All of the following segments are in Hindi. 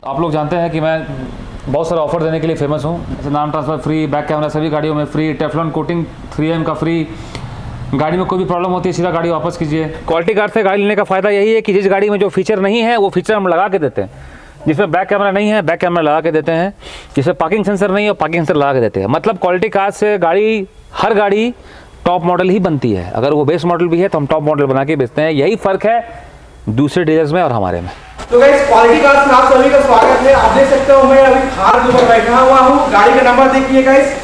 आप लोग जानते हैं कि मैं बहुत सारे ऑफर देने के लिए फेमस हूँ, जैसे नाम ट्रांसफ़र फ्री, बैक कैमरा सभी गाड़ियों में फ्री, टेफ्लॉन कोटिंग 3M का फ्री। गाड़ी में कोई भी प्रॉब्लम होती है सीधा गाड़ी वापस कीजिए। क्वालिटी कार से गाड़ी लेने का फ़ायदा यही है कि जिस गाड़ी में जो फीचर नहीं है वो फीचर हम लगा के देते हैं। जिसमें बैक कैमरा नहीं है बैक कैमरा लगा के देते हैं, जिसमें पार्किंग सेंसर नहीं है पार्किंग सेंसर लगा के देते हैं। मतलब क्वालिटी कार से गाड़ी, हर गाड़ी टॉप मॉडल ही बनती है। अगर वो बेस मॉडल भी है तो हम टॉप मॉडल बना के बेचते हैं। यही फ़र्क है दूसरे डीलर्स में और हमारे में। तो गाइस क्वालिटी कार्स में आप सभी का स्वागत है। आप देख सकते हो मैं अभी थार के ऊपर बैठा हुआ हूँ। गाड़ी का नंबर देखिए गाइस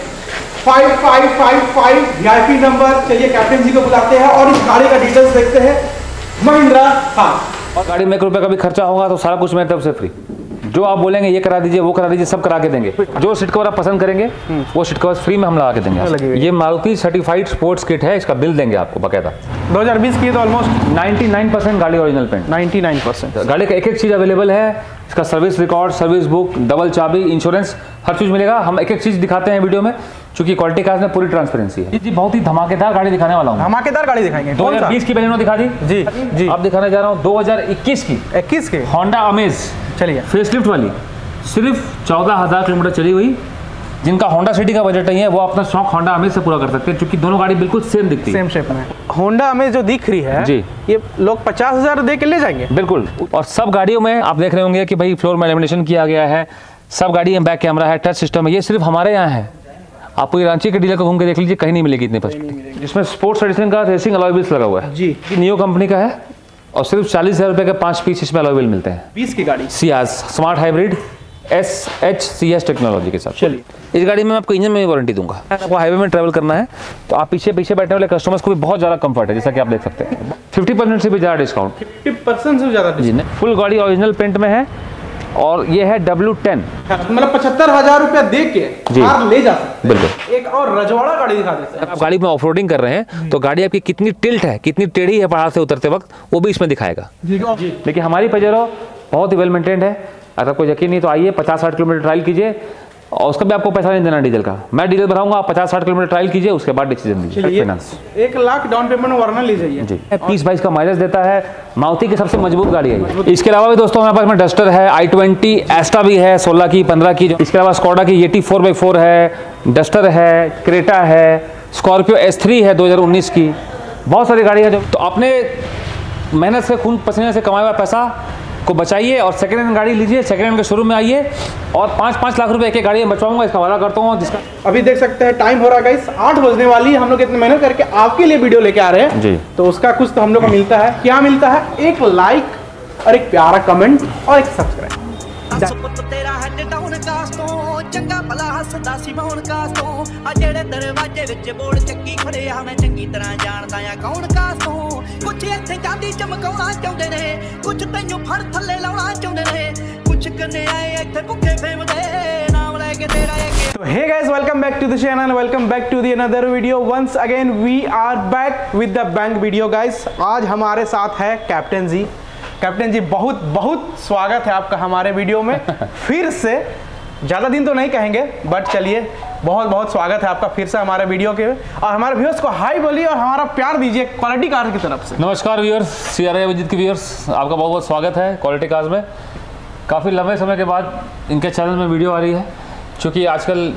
5555 VIP नंबर। चलिए कैप्टन जी को बुलाते हैं और इस गाड़ी का डिटेल्स देखते हैं। महिंद्रा थार। और गाड़ी में 1 रुपये का भी खर्चा होगा तो सारा कुछ मेरी तरफ से फ्री। जो आप बोलेंगे ये करा दीजिए वो करा दीजिए, सब करा के देंगे। जो सीट कवर आप पसंद करेंगे वो सीट कवर फ्री में हम लगा के देंगे। ये मारुति सर्टिफाइड स्पोर्ट्स किट है, इसका बिल देंगे आपको बाकायदा। 2020 की है तो ऑलमोस्ट 99% गाड़ी ओरिजिनल पेंट। 99% गाड़ी का एक चीज़ अवेलेबल है। इसका service record, service book, double चाबी, इंश्योरेंस, हर चीज़ मिलेगा। हम एक चीज़ दिखाते हैं वीडियो में, क्योंकि क्वालिटी कार्स में पूरी ट्रांसपेरेंसी है। जी बहुत ही धमाकेदार गाड़ी दिखाने वाला हूँ। धमाकेदार गाड़ी दिखाएंगे। 2020 की बैलेनो दिखा दी जी जी। आप दिखाने जा रहा हूँ 2021 की 21 के होंडा अमेज। चलिए फेसलिफ्ट वाली, सिर्फ 14,000 किलोमीटर चली हुई। जिनका होंडा सिटी का बजट नहीं है वो अपना शौक होंडा अमेज से पूरा कर सकते हैं, क्योंकि दोनों गाड़ी बिल्कुल सेम दिखती है, सेम शेप में। होंडा अमेज जो दिख रही है जी, ये लोग 50,000 दे के ले जाएंगे बिल्कुल। और सब गाड़ियों में आप देख रहे होंगे कि भाई फ्लोर में लेमिनेशन किया गया है। सब गाड़ी में बैक कैमरा है, टच सिस्टम है। ये सिर्फ हमारे यहाँ है। आप पूरी रांची के डीलर को घूम के देख लीजिए, कहीं नहीं मिलेगी इतनी फैसिलिटी। जिसमें स्पोर्ट्स एडिशन का रेसिंग अलॉय व्हील्स लगा हुआ है जी। नियो कंपनी का है और सिर्फ 40,000 रुपये के 5 पीस इसमें अलॉय व्हील मिलते हैं। 20 की गाड़ी Ciaz smart hybrid SHCS technology के साथ। चलिए इस गाड़ी में मैं आपको इंजन में भी वारंटी दूंगा। आपको हाईवे में ट्रैवल करना है तो आप पीछे बैठने वाले कस्टमर्स को भी बहुत ज़्यादा कंफर्ट है, जैसा कि आप देख सकते हैं। 50% से भी ज़्यादा डिस्काउंट, 50% से ज़्यादा जी। फुल गाड़ी ओरिजिनल पेंट में है और ये है W10। मतलब 75,000 रुपया दे के कार ले जा सकते हैं। बिल्कुल। एक और रजवाड़ा गाड़ी दिखा देते हैं। आप गाड़ी में ऑफ रोडिंग कर रहे हैं तो गाड़ी आपकी कितनी टिल्ट है, कितनी टेढ़ी है पहाड़ से उतरते वक्त, वो भी इसमें दिखाएगा। लेकिन हमारी पजेरो बहुत ही वेल मेंटेन्ड है। अगर आपको यकीन नहीं तो आइए 50-60 किलोमीटर ट्रायल कीजिए और उसका भी आपको पैसा नहीं देना डीजल का। मैं डीजल भराऊंगा, आप 50-60 किलोमीटर ट्रायल कीजिए, उसके बाद डिसीजन दीजिए। 1 लाख डाउन पेमेंट वरना ले जाइए जी। 30-22 का माइलेज देता है। मारुति की सबसे मजबूत गाड़ी है। इसके अलावा भी दोस्तों हमारे पास में डस्टर है, i20 एस्टा भी है 16 की 15 की। इसके अलावा स्कोडा की Yeti 4x4 है, डस्टर है, क्रेटा है, स्कॉर्पियो S3 है 2019 की। बहुत सारी गाड़ी है। जो तो अपने मेहनत से, खून पसीने से कमाया हुआ पैसा को बचाइए और सेकेंड हैंड गाड़ी लीजिए। सेकेंड हैंड के शोरूम में आइए और 5-5 लाख रुपए एक गाड़ी में बचवाऊंगा, इसका वादा करता हूँ। जिसका अभी देख सकते हैं टाइम हो रहा है गाइस 8 बजने वाली। हम लोग इतनी मेहनत करके आपके लिए वीडियो लेके आ रहे हैं जी, तो उसका कुछ तो हम लोग को मिलता है। क्या मिलता है? एक लाइक और एक प्यारा कमेंट और एक सब्सक्राइब। तेरा हेड डाउन कास्तों चंगा भला हसदा सी मौन कास्तों आ जेड़े दरवाजे विच बोर्ड चक्की खड़े आ मैं चंगी तरह जानदा आ कौन कास्तों। कुछ इत्थे चांदी चमकाउणा चाहुंदे ने, कुछ तैनूं फड़ थल्ले लाउणा चाहुंदे ने, कुछ कन्ने आए इत्थे भुक्खे फेमदे नाम लेके तेरा एक। तो hey guys, welcome back to the channel, welcome back to the another video. Once again we are back with the bank video guys. आज हमारे साथ है कैप्टन जी। कैप्टन जी बहुत बहुत स्वागत है आपका हमारे वीडियो में। फिर से ज़्यादा दिन तो नहीं कहेंगे बट चलिए बहुत बहुत स्वागत है आपका फिर से हमारे वीडियो के। और हमारे व्यूअर्स को हाई बोलिए और हमारा प्यार दीजिए क्वालिटी कार की तरफ से। नमस्कार व्यूअर्स, CRI अभिजीत के व्यूअर्स, आपका बहुत बहुत स्वागत है क्वालिटी कार्स में। काफ़ी लंबे समय के बाद इनके चैनल में वीडियो आ रही है, क्योंकि आजकल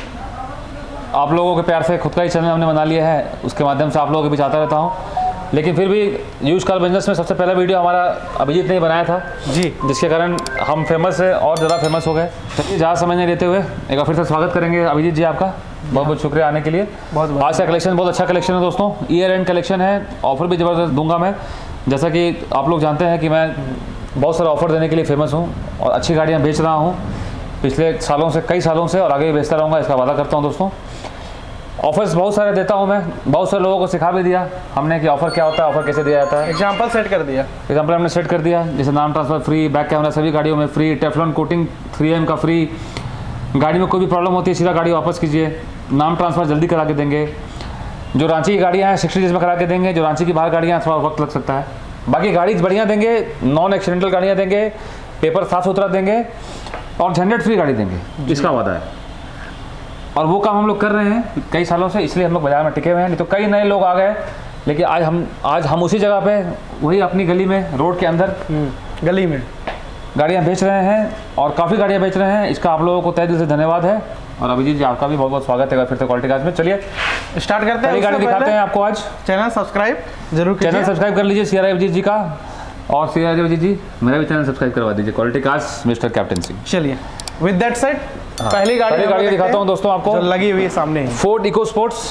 आप लोगों के प्यार से खुद का ही चैनल हमने बना लिया है, उसके माध्यम से आप लोगों के बीच आता रहता हूँ। लेकिन फिर भी यूज कार बिजनेस में सबसे पहला वीडियो हमारा अभिजीत ने ही बनाया था जी, जिसके कारण हम फेमस है और ज़्यादा फेमस हो गए। चलिए ज़्यादा समय नहीं लेते हुए एक बार फिर से स्वागत करेंगे अभिजीत जी आपका। बहुत बहुत शुक्रिया आने के लिए। आज का कलेक्शन बहुत अच्छा कलेक्शन है दोस्तों, ईयर एंड कलेक्शन है। ऑफर भी ज़बरदस्त दूंगा मैं। जैसा कि आप लोग जानते हैं कि मैं बहुत सारे ऑफर देने के लिए फेमस हूँ और अच्छी गाड़ियाँ बेच रहा हूँ पिछले सालों से, कई सालों से, और आगे भी बेचता रहूँगा, इसका वादा करता हूँ दोस्तों। ऑफर्स बहुत सारे देता हूँ मैं, बहुत सारे लोगों को सिखा भी दिया हमने कि ऑफर क्या होता है, ऑफर कैसे दिया जाता है। एग्जाम्पल सेट कर दिया, एग्जाम्पल हमने सेट कर दिया, जैसे नाम ट्रांसफ़र फ्री, बैक कैमरा सभी गाड़ियों में फ्री, टेफ्लॉन कोटिंग 3M का फ्री। गाड़ी में कोई भी प्रॉब्लम होती है सीधा गाड़ी वापस कीजिए, नाम ट्रांसफ़र जल्दी करा के देंगे। जो रांची की गाड़ियाँ हैं 60 डेज में करा के देंगे, जो रांची की बाहर गाड़ियाँ थोड़ा वक्त लग सकता है। बाकी गाड़ी बढ़िया देंगे, नॉन एक्सीडेंटल गाड़ियाँ देंगे, पेपर साफ सुथरा देंगे और झंझट फ्री गाड़ी देंगे, इसका वादा है। और वो काम हम लोग कर रहे हैं कई सालों से, इसलिए हम लोग बाजार में टिके हुए हैं। नहीं तो कई नए लोग आ गए, लेकिन आज हम उसी जगह पे, वही अपनी गली में, रोड के अंदर गली में गाड़ियाँ बेच रहे हैं और काफ़ी गाड़ियाँ बेच रहे हैं, इसका आप लोगों को तहे दिल से धन्यवाद है। और अभिजीत जी आपका भी बहुत बहुत स्वागत है फिर से क्वालिटी कार्स में। चलिए स्टार्ट करते हैं। गाड़ी दिखाते हैं आपको आज। चैनल सब्सक्राइब जरूर कीजिए। चैनल सब्सक्राइब कर लीजिए CRI अभिजीत जी का, और CRI अभिजीत जी मेरा भी चैनल सब्सक्राइब करवा दीजिए, क्वालिटी कार्स मिस्टर कैप्टनसी। चलिए विद दैट सेड पहली गाड़ी दिखाता हूँ दोस्तों आपको, लगी हुई है सामने। फोर्ड इको स्पोर्ट्स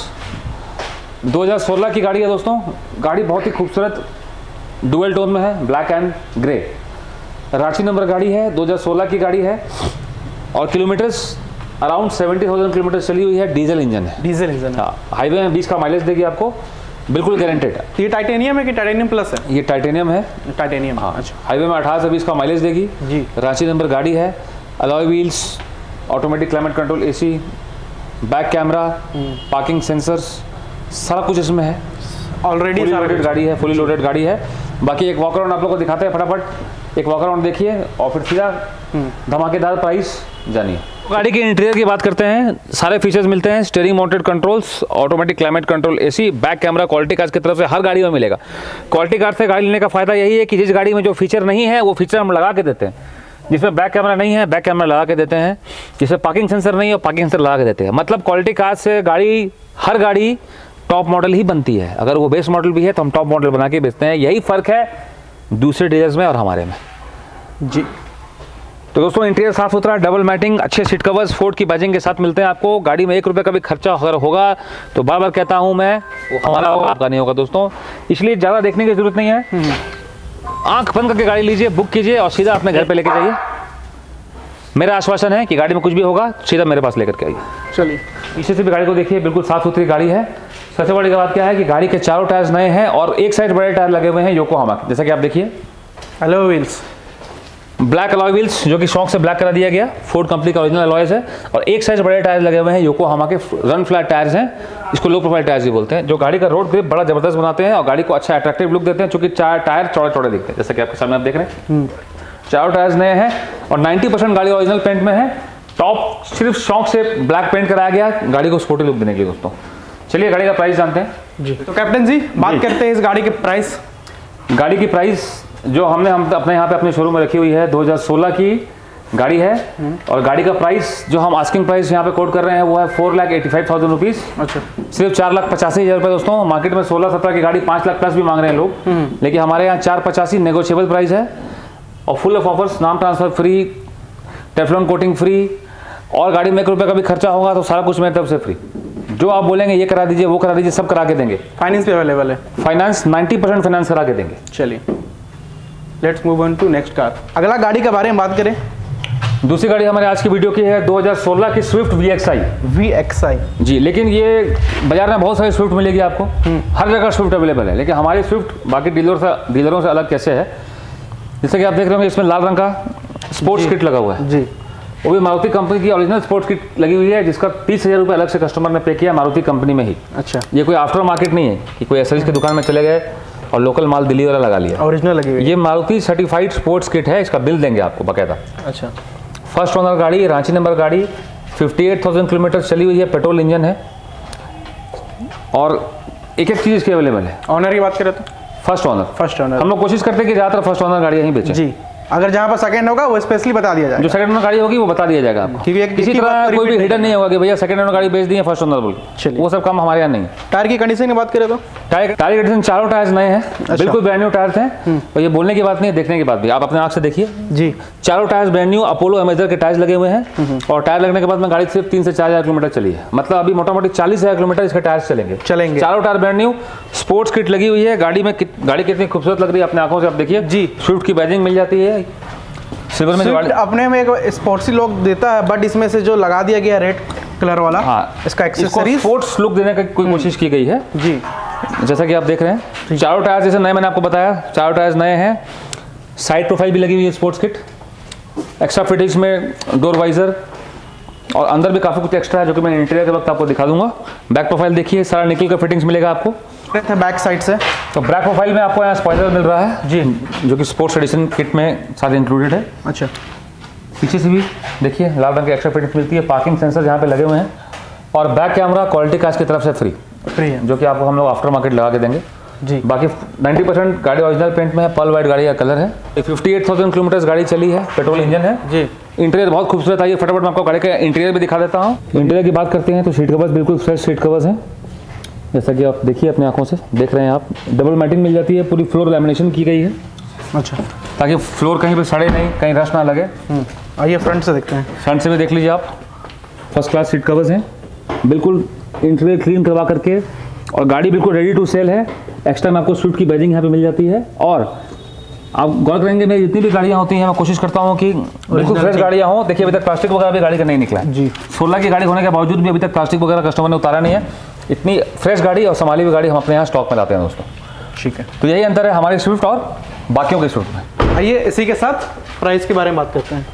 2016 की गाड़ी है दोस्तों। गाड़ी बहुत ही खूबसूरत डुअल टोन में है, black and grey. Ranchi number गाड़ी है, 2016 की गाड़ी है और किलोमीटर्स अराउंड 70,000 किलोमीटर चली हुई है। डीजल इंजन है। डीजल इंजन, हाँ। हाईवे में 20 का माइलेज देगी आपको, बिल्कुल गारंटेड है। ये टाइटेनियम है कि टाइटेनियम प्लस है? ये टाइटेनियम है। टाइटेनियम, हाँ। हाईवे में 18 से 20 का माइलेज देगी जी। रांची नंबर गाड़ी है। Alloy wheels, automatic climate control AC, back camera, parking sensors, सारा कुछ इसमें है। ऑलरेडी लोडेड गाड़ी है, फुली लोडेड गाड़ी है। बाकी एक वॉक अराउंड आप लोगों को दिखाते हैं फटाफट। एक वॉक अराउंड देखिए और फिर सीधा धमाकेदार प्राइस जानिए। गाड़ी के इंटीरियर की बात करते हैं। सारे फीचर्स मिलते हैं, steering mounted controls, automatic climate control AC, back camera quality cars की तरफ से हर गाड़ी में मिलेगा। क्वालिटी कार से गाड़ी लेने का फायदा यही है कि जिस गाड़ी में जो फीचर नहीं है वो फीचर हम लगा के देते हैं। जिसमें बैक कैमरा नहीं है, बैक कैमरा लगा के देते हैं। जिसमें पार्किंग सेंसर नहीं है, पार्किंग सेंसर लगा के देते हैं। मतलब क्वालिटी कार से गाड़ी, हर गाड़ी टॉप मॉडल ही बनती है। अगर वो बेस मॉडल भी है तो हम टॉप मॉडल बना के बेचते हैं। यही फ़र्क है दूसरे डीलर्स में और हमारे में जी। तो दोस्तों इंटीरियर साफ सुथरा, डबल मैटिंग, अच्छे सीट कवर्स फोर्ड की बैजिंग के साथ मिलते हैं आपको। गाड़ी में 1 रुपये का भी खर्चा अगर होगा तो बार बार कहता हूँ मैं, वो हमारा होगा, आपका नहीं होगा दोस्तों। इसलिए ज़्यादा देखने की जरूरत नहीं है। आंख बंद करके गाड़ी लीजिए, बुक कीजिए और सीधा अपने घर पे लेके जाइए। मेरा आश्वासन है कि गाड़ी में कुछ भी होगा सीधा मेरे पास लेकर के आइए। चलिए पीछे से भी गाड़ी को देखिए, बिल्कुल साफ सुथरी गाड़ी है। सबसे बड़ी बात क्या है कि गाड़ी के चारों टायर्स नए हैं और एक साइड बड़े टायर लगे हुए हैं योकोहामा के, जैसा कि आप देखिए। Alloy wheels, black alloy wheels जो कि शौक से ब्लैक करा दिया गया, फोर्ड कंपनी का ओरिजिनल अलॉयज है। और एक साइड बड़े टायर लगे हुए हैं योकोहामा के, रन फ्लैट टायर्स हैं, इसको लो प्रोफाइल टायर्स भी बोलते हैं, जो गाड़ी का रोड ग्रिप बड़ा जबरदस्त बनाते हैं और गाड़ी को अच्छा अट्रैक्टिव लुक देते हैं। चूंकि टायर चौड़े चौड़े दिखते हैं, जैसे कि आपके सामने आप देख रहे हैं। चारों टायर्स नए हैं और 90% गाड़ी ओरिजिनल पेंट में है। टॉप सिर्फ शौक से ब्लैक पेंट कराया गया गाड़ी को स्पोर्टी लुक देने के लिए दोस्तों। चलिए गाड़ी का प्राइस जानते हैं जी। तो कैप्टन जी बात करते हैं इस गाड़ी के प्राइस। गाड़ी की प्राइस जो हम अपने यहाँ पे अपने शोरूम में रखी हुई है, 2016 की गाड़ी है। और गाड़ी का प्राइस जो हम आस्किंग प्राइस यहाँ पे कोट कर रहे हैं वो है 4,85,000 रुपीज़। अच्छा। सिर्फ 4,85,000 रुपये दोस्तों। मार्केट में 16-17 की गाड़ी 5 लाख प्लस भी मांग रहे हैं लोग, लेकिन हमारे यहाँ 4,85,000 नेगोशिएबल प्राइस है। और फुल ऑफ ऑफर्स, नाम transfer free, Teflon coating free, और गाड़ी में 1 रुपये का भी खर्चा होगा तो सारा कुछ मेरी तरफ से फ्री। जो आप बोलेंगे ये करा दीजिए, वो करा दीजिए, सब करा के देंगे। फाइनेंस भी अवेलेबल है? फाइनेंस 90% फाइनेंस करा के देंगे। चलिए let's move on to next car. अगला गाड़ी के बारे में बात करें, दूसरी गाड़ी हमारे आज की वीडियो की है 2016 की स्विफ्ट VXI जी। लेकिन ये बाजार में बहुत सारी स्विफ्ट मिलेगी आपको, हर जगह स्विफ्ट अवेलेबल है, लेकिन हमारी स्विफ्ट बाकी डीलरों से अलग कैसे है, जैसे कि आप देख रहे होंगे इसमें लाल रंग का स्पोर्ट्स किट लगा हुआ है जी। वो भी मारुति कंपनी की ओरिजिनल स्पोर्ट्स किट लगी हुई है, जिसका 30,000 रुपये अलग से कस्टमर ने पे किया मारुति कंपनी में ही। अच्छा। ये कोई आफ्टर मार्केट नहीं है कि कोई एसएसरीज की दुकान में चले गए और लोकल माल दिल्ली वाला लगा लिया, ओरिजिनल लगी हुई। ये मारुति सर्टिफाइड स्पोर्ट्स किट है, इसका बिल देंगे आपको बाकायदा। अच्छा। फर्स्ट ओनर गाड़ी, रांची नंबर गाड़ी, 58,000 किलोमीटर चली हुई है, पेट्रोल इंजन है और एक चीज़ इसकी अवेलेबल है। ऑनर की बात करें तो फर्स्ट ओनर। हम लोग कोशिश करते हैं कि ज़्यादातर फर्स्ट ओनर गाड़ी यहीं बेचें जी। अगर जहाँ पर सेकंड होगा वो स्पेशली बता दिया जाएगा। जो सेकंड ओनर गाड़ी होगी वो बता दिया जाएगा आपको। किसी तरह कोई भी हिडन नहीं होगा कि भैया सेकंड ओनर गाड़ी बेच दी है फर्स्ट ओनर बोल, वो सब काम हमारे यहाँ नहीं है। टायर की कंडीशन की बात करें तो टायर कंडीशन चारों टायर्स नए हैं। अच्छा। बिल्कुल ब्रांड न्यू टायर्स हैं और ये बोलने की बात नहीं है, देखने की बात भी। आप अपने आँख से देखिए जी, चारों tyres brand new Apollo Amazer के टायर्स लगे हुए हैं और टायर लगने के बाद में गाड़ी सिर्फ 3 से 4,000 किलोमीटर चली है। मतलब अभी मोटा मोटी 40,000 किलोमीटर इसके टायर्स चलेंगे। चारों tyre brand new, sports kit लगी हुई है गाड़ी में। गाड़ी कितनी खूबसूरत लग रही है अपने आंखों से आप देखिए जी। स्विफ्ट की बैजिंग मिल जाती है सिल्वर में, जो अपने में एक स्पोर्ट्सी लुक देता है, बट इसमें से जो लगा दिया गया रेड कलर वाला, हाँ, इसका एक्सेसरीज स्पोर्ट्स लुक देने की कोई कोशिश की गई है जी। जैसा कि आप देख रहे हैं चारों टायर जैसे नए, मैंने आपको बताया चारों टायर्स नए हैं। साइड प्रोफाइल भी लगी हुई है स्पोर्ट्स किट, एक्स्ट्रा फिटिंग्स में डोर वाइजर और अंदर भी काफ़ी कुछ एक्स्ट्रा है जो कि मैं इंटीरियर के वक्त आपको दिखा दूंगा। बैक प्रोफाइल देखिए, सारा निकल का फिटिंग्स मिलेगा आपको बैक साइड से। तो बैक प्रोफाइल में आपको यहाँ स्पॉइलर मिल रहा है जी, जो कि स्पोर्ट्स एडिशन किट में साथ इंक्लूडेड है। अच्छा। पीछे से भी देखिए लाल रंग की एक्स्ट्रा फिटिंग्स मिलती है, पार्किंग सेंसर यहाँ पे लगे हुए हैं और बैक कैमरा क्वालिटी कार्स की तरफ से फ्री है, जो कि आपको हम लोग आफ्टर मार्केट लगा के देंगे। जी। बाकी 90% गाड़ी ओरिजिनल पेंट में है, पर्ल वाइट गाड़ी का कलर है। 58,000 किलोमीटर गाड़ी चली है, पेट्रोल इंजन है जी। इंटीरियर बहुत खूबसूरत है। ये फटाफट मैं आपको गाड़ी का इंटीरियर भी दिखा देता हूँ। इंटीरियर की बात करते हैं तो सीट कवर्स बिल्कुल फ्रेश सीट कवर्स हैं, जैसा कि आप देखिए अपनी आंखों से देख रहे हैं आप। डबल मैटिंग मिल जाती है, पूरी फ्लोर लैमिनेशन की गई है अच्छा, ताकि फ्लोर कहीं पे सड़े नहीं, कहीं रश ना लगे। आइए फ्रंट से देखते हैं। फ्रंट से भी देख लीजिए आप, फर्स्ट क्लास सीट कवर्स हैं, बिल्कुल इंटीरियर क्लीन करवा करके, और गाड़ी बिल्कुल रेडी टू सेल है। एक्स्ट्रा में आपको स्विफ्ट की बैजिंग यहाँ पे मिल जाती है। और आप गौर करेंगे मेरी जितनी भी गाड़ियाँ होती हैं मैं कोशिश करता हूँ कि बिल्कुल फ्रेश गाड़ियाँ हों। देखिए अभी तक प्लास्टिक वगैरह भी गाड़ी का नहीं निकला है जी। 16 की गाड़ी होने के बावजूद भी अभी तक प्लास्टिक वगैरह कस्टमर ने उतारा नहीं है। इतनी फ्रेश गाड़ी और संभाली हुई गाड़ी हम अपने यहाँ स्टॉक में लाते हैं दोस्तों। ठीक है, तो यही अंतर है हमारे स्विफ्ट और बाकियों के स्विफ्ट में। आइए इसी के साथ प्राइस के बारे में बात करते हैं,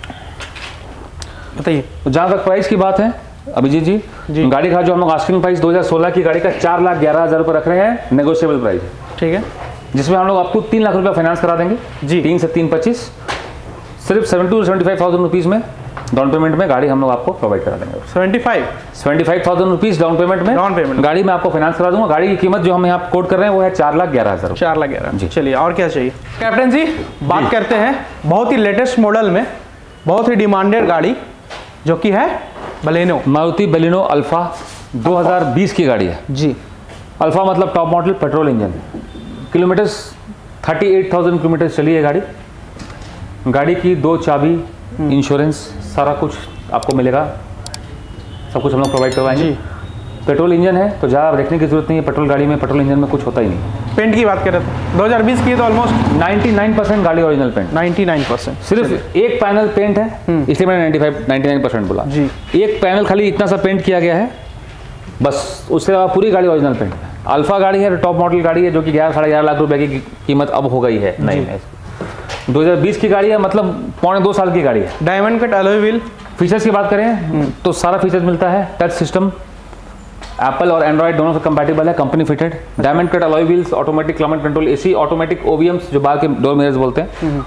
बताइए। तो जहाँ तक प्राइस की बात है अभिजीत जी, गाड़ी का जो हम लोग आस्किंग प्राइस 2016 की गाड़ी का 4,11,000 रुपये रख रहे हैं, नेगोशिएबल प्राइस। ठीक है, जिसमें हम लोग आपको 3 लाख रुपया फाइनेंस करा देंगे जी। 3 से 3,25,000 सिर्फ 75,000 रुपीज़ में डाउन पेमेंट में गाड़ी हम लोग आपको प्रोवाइड करा देंगे। 75,000 रुपीज़ डाउन पेमेंट में गाड़ी में आपको फाइनेंस करा दूंगा। गाड़ी की कीमत जो हम यहाँ कोट कर रहे हैं वो है 4,11,000 रुपये। 4,11,000 जी। चलिए और क्या चाहिए कैप्टन जी। बात करते हैं बहुत ही लेटेस्ट मॉडल में, बहुत ही डिमांडेड गाड़ी जो कि है बलेनो, मारुति बलेनो अल्फा 2020 की गाड़ी है जी। अल्फा मतलब top model petrol engine. Kilometres 38,000 kilometre चली है गाड़ी। गाड़ी की 2 चाबी, इंश्योरेंस, सारा कुछ आपको मिलेगा, सब कुछ हम लोग प्रोवाइड करवाएंगे। पेट्रोल इंजन है तो ज़्यादा देखने की जरूरत नहीं है। पेट्रोल गाड़ी में, पेट्रोल इंजन में कुछ होता ही नहीं। पेंट की बात करें तो 2020 की है तो ऑलमोस्ट 99% गाड़ी ओरिजिनल पेंट, 99%। सिर्फ एक पैनल पेंट है, इसलिए मैंने 99% बोला जी। एक पैनल खाली इतना सा पेंट किया गया है बस, उसके अलावा पूरी गाड़ी ओरिजिनल पेंट है। अल्फा गाड़ी है, टॉप मॉडल गाड़ी है जो कि 11-11.5 लाख रुपए की कीमत अब हो गई है। नहीं है, 2020 की गाड़ी है, मतलब 1.25 साल की गाड़ी है। Diamond cut alloy wheel. Features की बात करें तो सारा फीचर्स मिलता है। टच सिस्टम एप्पल और एंड्रॉइड दोनों से कंपैटिबल है, company fitted. Diamond cut alloy wheels, automatic climate control AC, automatic OVMs जो बाहर के डोर मिरर्स बोलते हैं।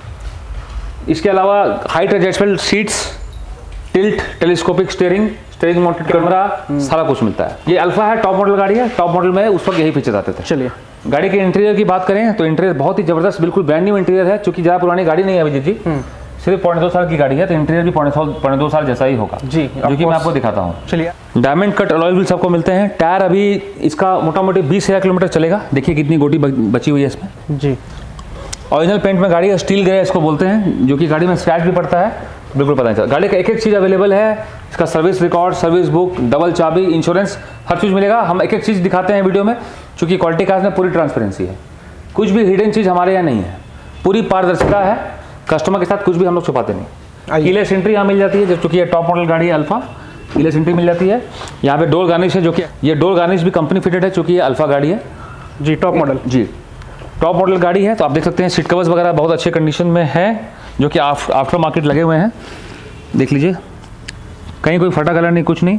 इसके अलावा height adjustable seats, tilt, telescopic steering, steering mounted camera, सारा कुछ मिलता है। ये अल्फा है, टॉप मॉडल गाड़ी है। टॉप मॉडल में उस वक्त यही फीचर्स आते थे। चलिए गाड़ी के इंटीरियर की बात करें तो इंटीरियर बहुत ही जबरदस्त, बिल्कुल ब्रांड न्यू इंटीरियर है। चूंकि ज़्यादा पुरानी गाड़ी नहीं है अभिजीत जी, सिर्फ 1.25 साल की गाड़ी है तो इंटीरियर भी 1.25 साल जैसा ही होगा जी, जो कि मैं आपको दिखाता हूँ। चलिए। डायमंड कट अलॉय व्हील्स आपको मिलते हैं। टायर अभी इसका मोटा मोटी 20,000 किलोमीटर चलेगा। देखिए कितनी गोटी बची हुई है इसमें जी। ओरिजिनल पेंट में गाड़ी है, स्टील ग्रे इसको बोलते हैं, जो कि गाड़ी में स्क्रैच भी पड़ता है, बिल्कुल पता नहीं चलता। गाड़ी का एक चीज़ अवेलेबल है, इसका service record, service book, double चाबी, इंश्योरेंस, हर चीज़ मिलेगा। हम एक चीज़ दिखाते हैं वीडियो में, चूँकि क्वालिटी कार्स में पूरी ट्रांसपेरेंसी है, कुछ भी हिडन चीज़ हमारे यहाँ नहीं है, पूरी पारदर्शिता है। कस्टमर के साथ कुछ भी हम लोग छुपाते नहीं। कीलेस एंट्री यहाँ मिल जाती है, चूँकि ये टॉप मॉडल गाड़ी है अल्फा, कीलेस एंट्री मिल जाती है। यहाँ पे डोर गार्निश है, जो कि ये डोर गार्निश भी कंपनी फिटेड है, चूँकि ये अल्फा गाड़ी है जी। टॉप मॉडल जी, टॉप मॉडल गाड़ी है। तो आप देख सकते हैं सीट कवर्स वगैरह बहुत अच्छे कंडीशन में है, जो कि आफ्टर मार्केट लगे हुए हैं। देख लीजिए, कहीं कोई फटा कलर नहीं, कुछ नहीं।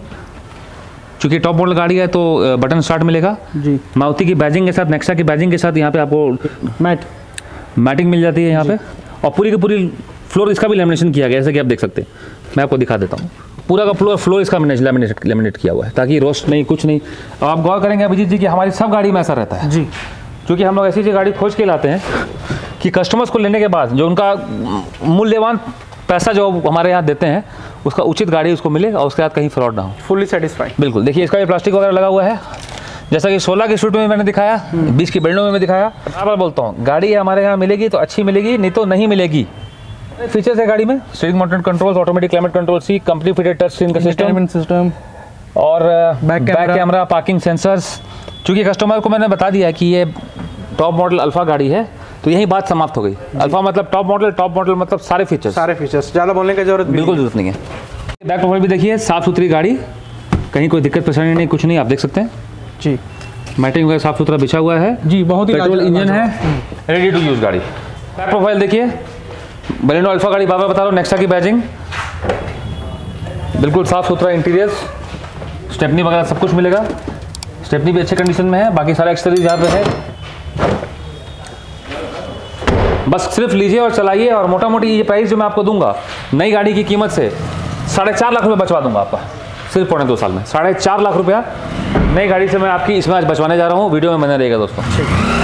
चूँकि टॉप मॉडल गाड़ी है तो बटन स्टार्ट मिलेगा जी। मारुति की बैजिंग के साथ, नेक्सा की बैजिंग के साथ यहाँ पे आपको मैटिंग मिल जाती है यहाँ पे। और पूरी की पूरी फ्लोर इसका भी लेमिनेशन किया गया है, जैसे कि आप देख सकते हैं। मैं आपको दिखा देता हूँ, पूरा का फ्लोर इसका लेमिनेट किया हुआ है, ताकि रोस्ट नहीं, कुछ नहीं। और आप गौर करेंगे अभिजीत जी कि हमारी सब गाड़ी में ऐसा रहता है जी। क्योंकि हम लोग ऐसी गाड़ी खोज के लाते हैं कि कस्टमर्स को लेने के बाद जो उनका मूल्यवान पैसा जो हमारे यहाँ देते हैं उसका उचित गाड़ी उसको मिले और उसके बाद कहीं फ्रॉड ना हो। Fully satisfied. बिल्कुल। देखिए इसका ये प्लास्टिक वगैरह लगा हुआ है, जैसा कि 16 की शूट में मैंने दिखाया, 20 की बेल्टों में दिखाया। बार बोलता हूँ, गाड़ी हमारे यहाँ मिलेगी तो अच्छी मिलेगी, नहीं तो नहीं मिलेगी। फीचर्स है गाड़ी में, steering mounted controls, automatic climate control C, company fitted touch screen का सिस्टम और बैक कैमरा, पार्किंग सेंसर्स। चूँकि कस्टमर को मैंने बता दिया कि ये टॉप मॉडल अल्फा गाड़ी है तो यही बात समाप्त हो गई। अल्फा मतलब टॉप मॉडल मतलब सारे फीचर्स, ज़्यादा बोलने की जरूरत बिल्कुल जरूरत नहीं है। बैक प्रोफाइल भी देखिए, साफ़ सुथरी गाड़ी, कहीं कोई दिक्कत परेशानी नहीं, कुछ नहीं। आप देख सकते हैं जी, मैटिंग वगैरह साफ सुथरा बिछा हुआ है जी। बहुत ही पेट्रोल इंजन है, रेडी टू यूज़ गाड़ी। बैक प्रोफाइल देखिए, बलेनो अल्फा गाड़ी, बार बार बता रहा हूँ, नेक्सा की बैजिंग, बिल्कुल साफ सुथरा इंटीरियर्स, स्टेपनी वगैरह सब कुछ मिलेगा। स्टेपनी भी अच्छे कंडीशन में है, बाकी सारा एक्सटीरियर यहाँ पे है। बस सिर्फ लीजिए और चलाइए। और मोटा मोटी ये प्राइस जो मैं आपको दूंगा नई गाड़ी की कीमत से 4.5 लाख रुपये बचवा दूंगा आपका, सिर्फ 1.25 साल में 4.5 लाख रुपया नई गाड़ी से मैं आपकी इसमें आज बचवाने जा रहा हूँ। वीडियो में बने रहेगा दोस्तों।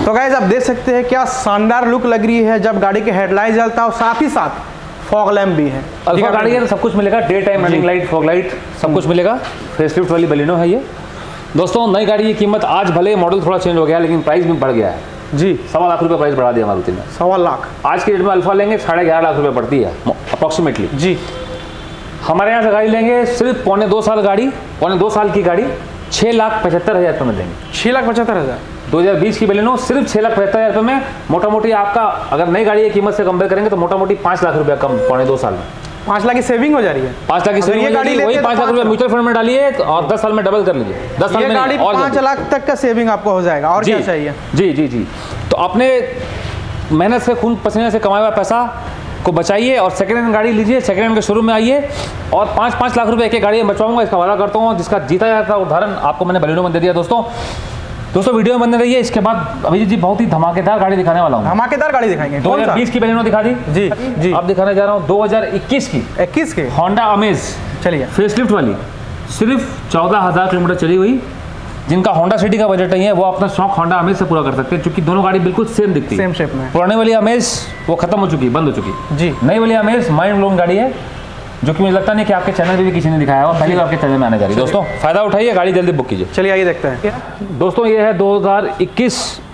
तो गाइस आप देख सकते हैं क्या शानदार लुक लग रही है जब गाड़ी के हेडलाइट जलता है और साथ ही साथ फॉग लैम्प भी है। अल्फा गाड़ी है तो सब कुछ मिलेगा, day time running light, fog light सब कुछ मिलेगा। फेसलिफ्ट वाली बलिनो है ये दोस्तों। नई गाड़ी की कीमत आज भले मॉडल थोड़ा चेंज हो गया लेकिन प्राइस भी बढ़ गया है जी। 1.25 लाख रुपये प्राइस बढ़ा दिया मारुति ने। 1.25 लाख आज के डेट में अल्फा लेंगे 11.5 लाख रुपये पड़ती है अप्रॉक्सीमेटली जी। हमारे यहाँ से गाड़ी लेंगे सिर्फ 2.25 साल गाड़ी, 2.25 साल की गाड़ी 6,75,000 रुपये में देंगे। 6,75,000 2020 की बलिनो सिर्फ 6,75,000 रुपये में। मोटा मोटी आपका अगर नई गाड़ी की कीमत से कंपेयर करेंगे तो मोटा मोटी 5 लाख रुपया कम 2.25 साल में। 5 लाख की सेविंग हो जा रही है। 5 लाख की सेविंग, गाड़ी वही 5 लाख रुपया म्यूचुअल फंड में डालिए और 10 साल में डबल कर लीजिए। 10 साल में गाड़ी और 5 लाख तक का सेविंग आपको हो जाएगा। और क्या चाहिए? जी जी जी। तो अपने मेहनत से खून पसीने से कमाया हुआ पैसा को बचाइए और सेकंड हैंड गाड़ी लीजिए। सेकंड हैंड के शोरूम में आइए और 5-5 लाख रुपए एक गाड़ी में बचवाऊंगा, इसका वादा करता हूँ। जिसका जीता जाता उदाहरण आपको मैंने बलिनो में दे दिया दोस्तों। वीडियो में बने रहिए। इसके बाद अभिजीत जी बहुत ही धमाकेदार गाड़ी दिखाने वाला हूँ। धमाकेदार गाड़ी दिखाएंगे। 2020 की बलिनो दिखा दी जी जी। अब दिखाने जा रहा हूँ 2021 की होंडा अमेज। चलिए फेसलिफ्ट वाली, सिर्फ 14,000 किलोमीटर चली हुई। जिनका होंडा सिटी का बजट नहीं है वो अपना शौक होंडा अमेज से पूरा कर सकते हैं क्योंकि दोनों गाड़ी बिल्कुल सेम दिखती है, सेम शेप में। पुराने वाली अमेज वो खत्म हो चुकी, बंद हो चुकी जी। नई वाली अमेज माइंड ब्लोइंग गाड़ी है जो कि मुझे लगता नहीं कि आपके चैनल पे भी किसी ने दिखाया है और पहली बार आपके चैनल में आने जा रही है। दोस्तों फायदा उठाइए, गाड़ी जल्दी बुक कीजिए। चलिए आइए देखते हैं दोस्तों। ये है 2021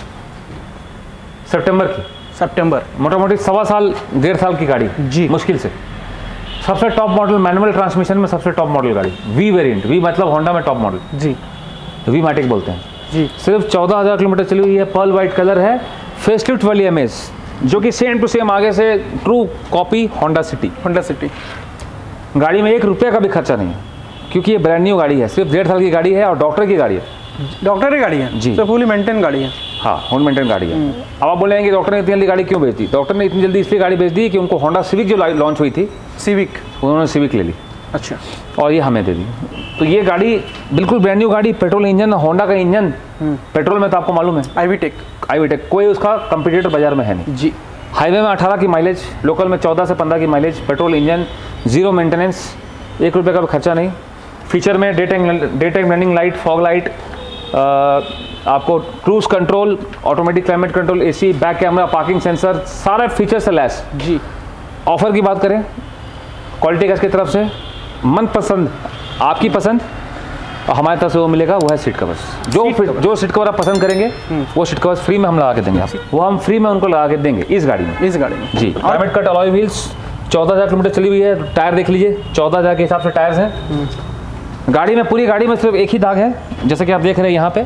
सितंबर, मोटा मोटी 1.25 साल 1.5 साल की गाड़ी जी, मुश्किल से। सबसे टॉप मॉडल मैनुअल ट्रांसमिशन में सबसे टॉप मॉडल गाड़ी, वी वेरिएंट। वी मतलब होंडा में टॉप मॉडल जी, वी मैटिक बोलते हैं जी। सिर्फ 14,000 किलोमीटर चली हुई है। पर्ल वाइट कलर है। फेसलिफ्ट वाली अमेज जो कि सेम टू सेम आगे से ट्रू कॉपी होंडा सिटी। गाड़ी में 1 रुपये का भी खर्चा नहीं है क्योंकि ये ब्रांड न्यू गाड़ी है, सिर्फ 1.5 साल की गाड़ी है और डॉक्टर की गाड़ी है। डॉक्टर की गाड़ी है जी, तो फुली मेंटेन गाड़ी है। हाँ, फुल मेंटेन गाड़ी है। अब आप बोलेंगे कि डॉक्टर ने इतनी जल्दी गाड़ी क्यों बेच दी? डॉक्टर ने इतनी जल्दी इसलिए गाड़ी बेच दी कि उनको होंडा सिविक जो लॉन्च हुई थी, उन्होंने सिविक ले ली। अच्छा। और ये हमें दे दी। तो ये गाड़ी बिल्कुल ब्रांड न्यू गाड़ी, पेट्रोल इंजन, होंडा का इंजन पेट्रोल में तो आपको मालूम है आईवीटेक कोई उसका कंपटीटर बाजार में है नहीं जी। हाईवे में 18 की माइलेज, लोकल में 14 से 15 की mileage, petrol engine, zero maintenance, 1 रुपये का भी खर्चा नहीं। फीचर में day time running light, fog light, आपको cruise control, automatic climate control, AC, back camera, parking sensor, सारे फीचर से लैस जी। ऑफर की बात करें क्वालिटी गैस की तरफ से मनपसंद, आपकी पसंद और हमारी तरफ से वो मिलेगा, वो है सीट कवर्स। जो सीट कवर आप पसंद करेंगे वो सीट कवर्स फ्री में हम लगा के देंगे आपको, वो हम फ्री में उनको लगा के देंगे इस गाड़ी में जी। Climate cut alloy wheels, 14,000 kilometre चली हुई है। टायर देख लीजिए, 14,000 के हिसाब से टायर्स हैं गाड़ी में। पूरी गाड़ी में सिर्फ एक ही दाग है जैसे कि आप देख रहे हैं यहाँ पे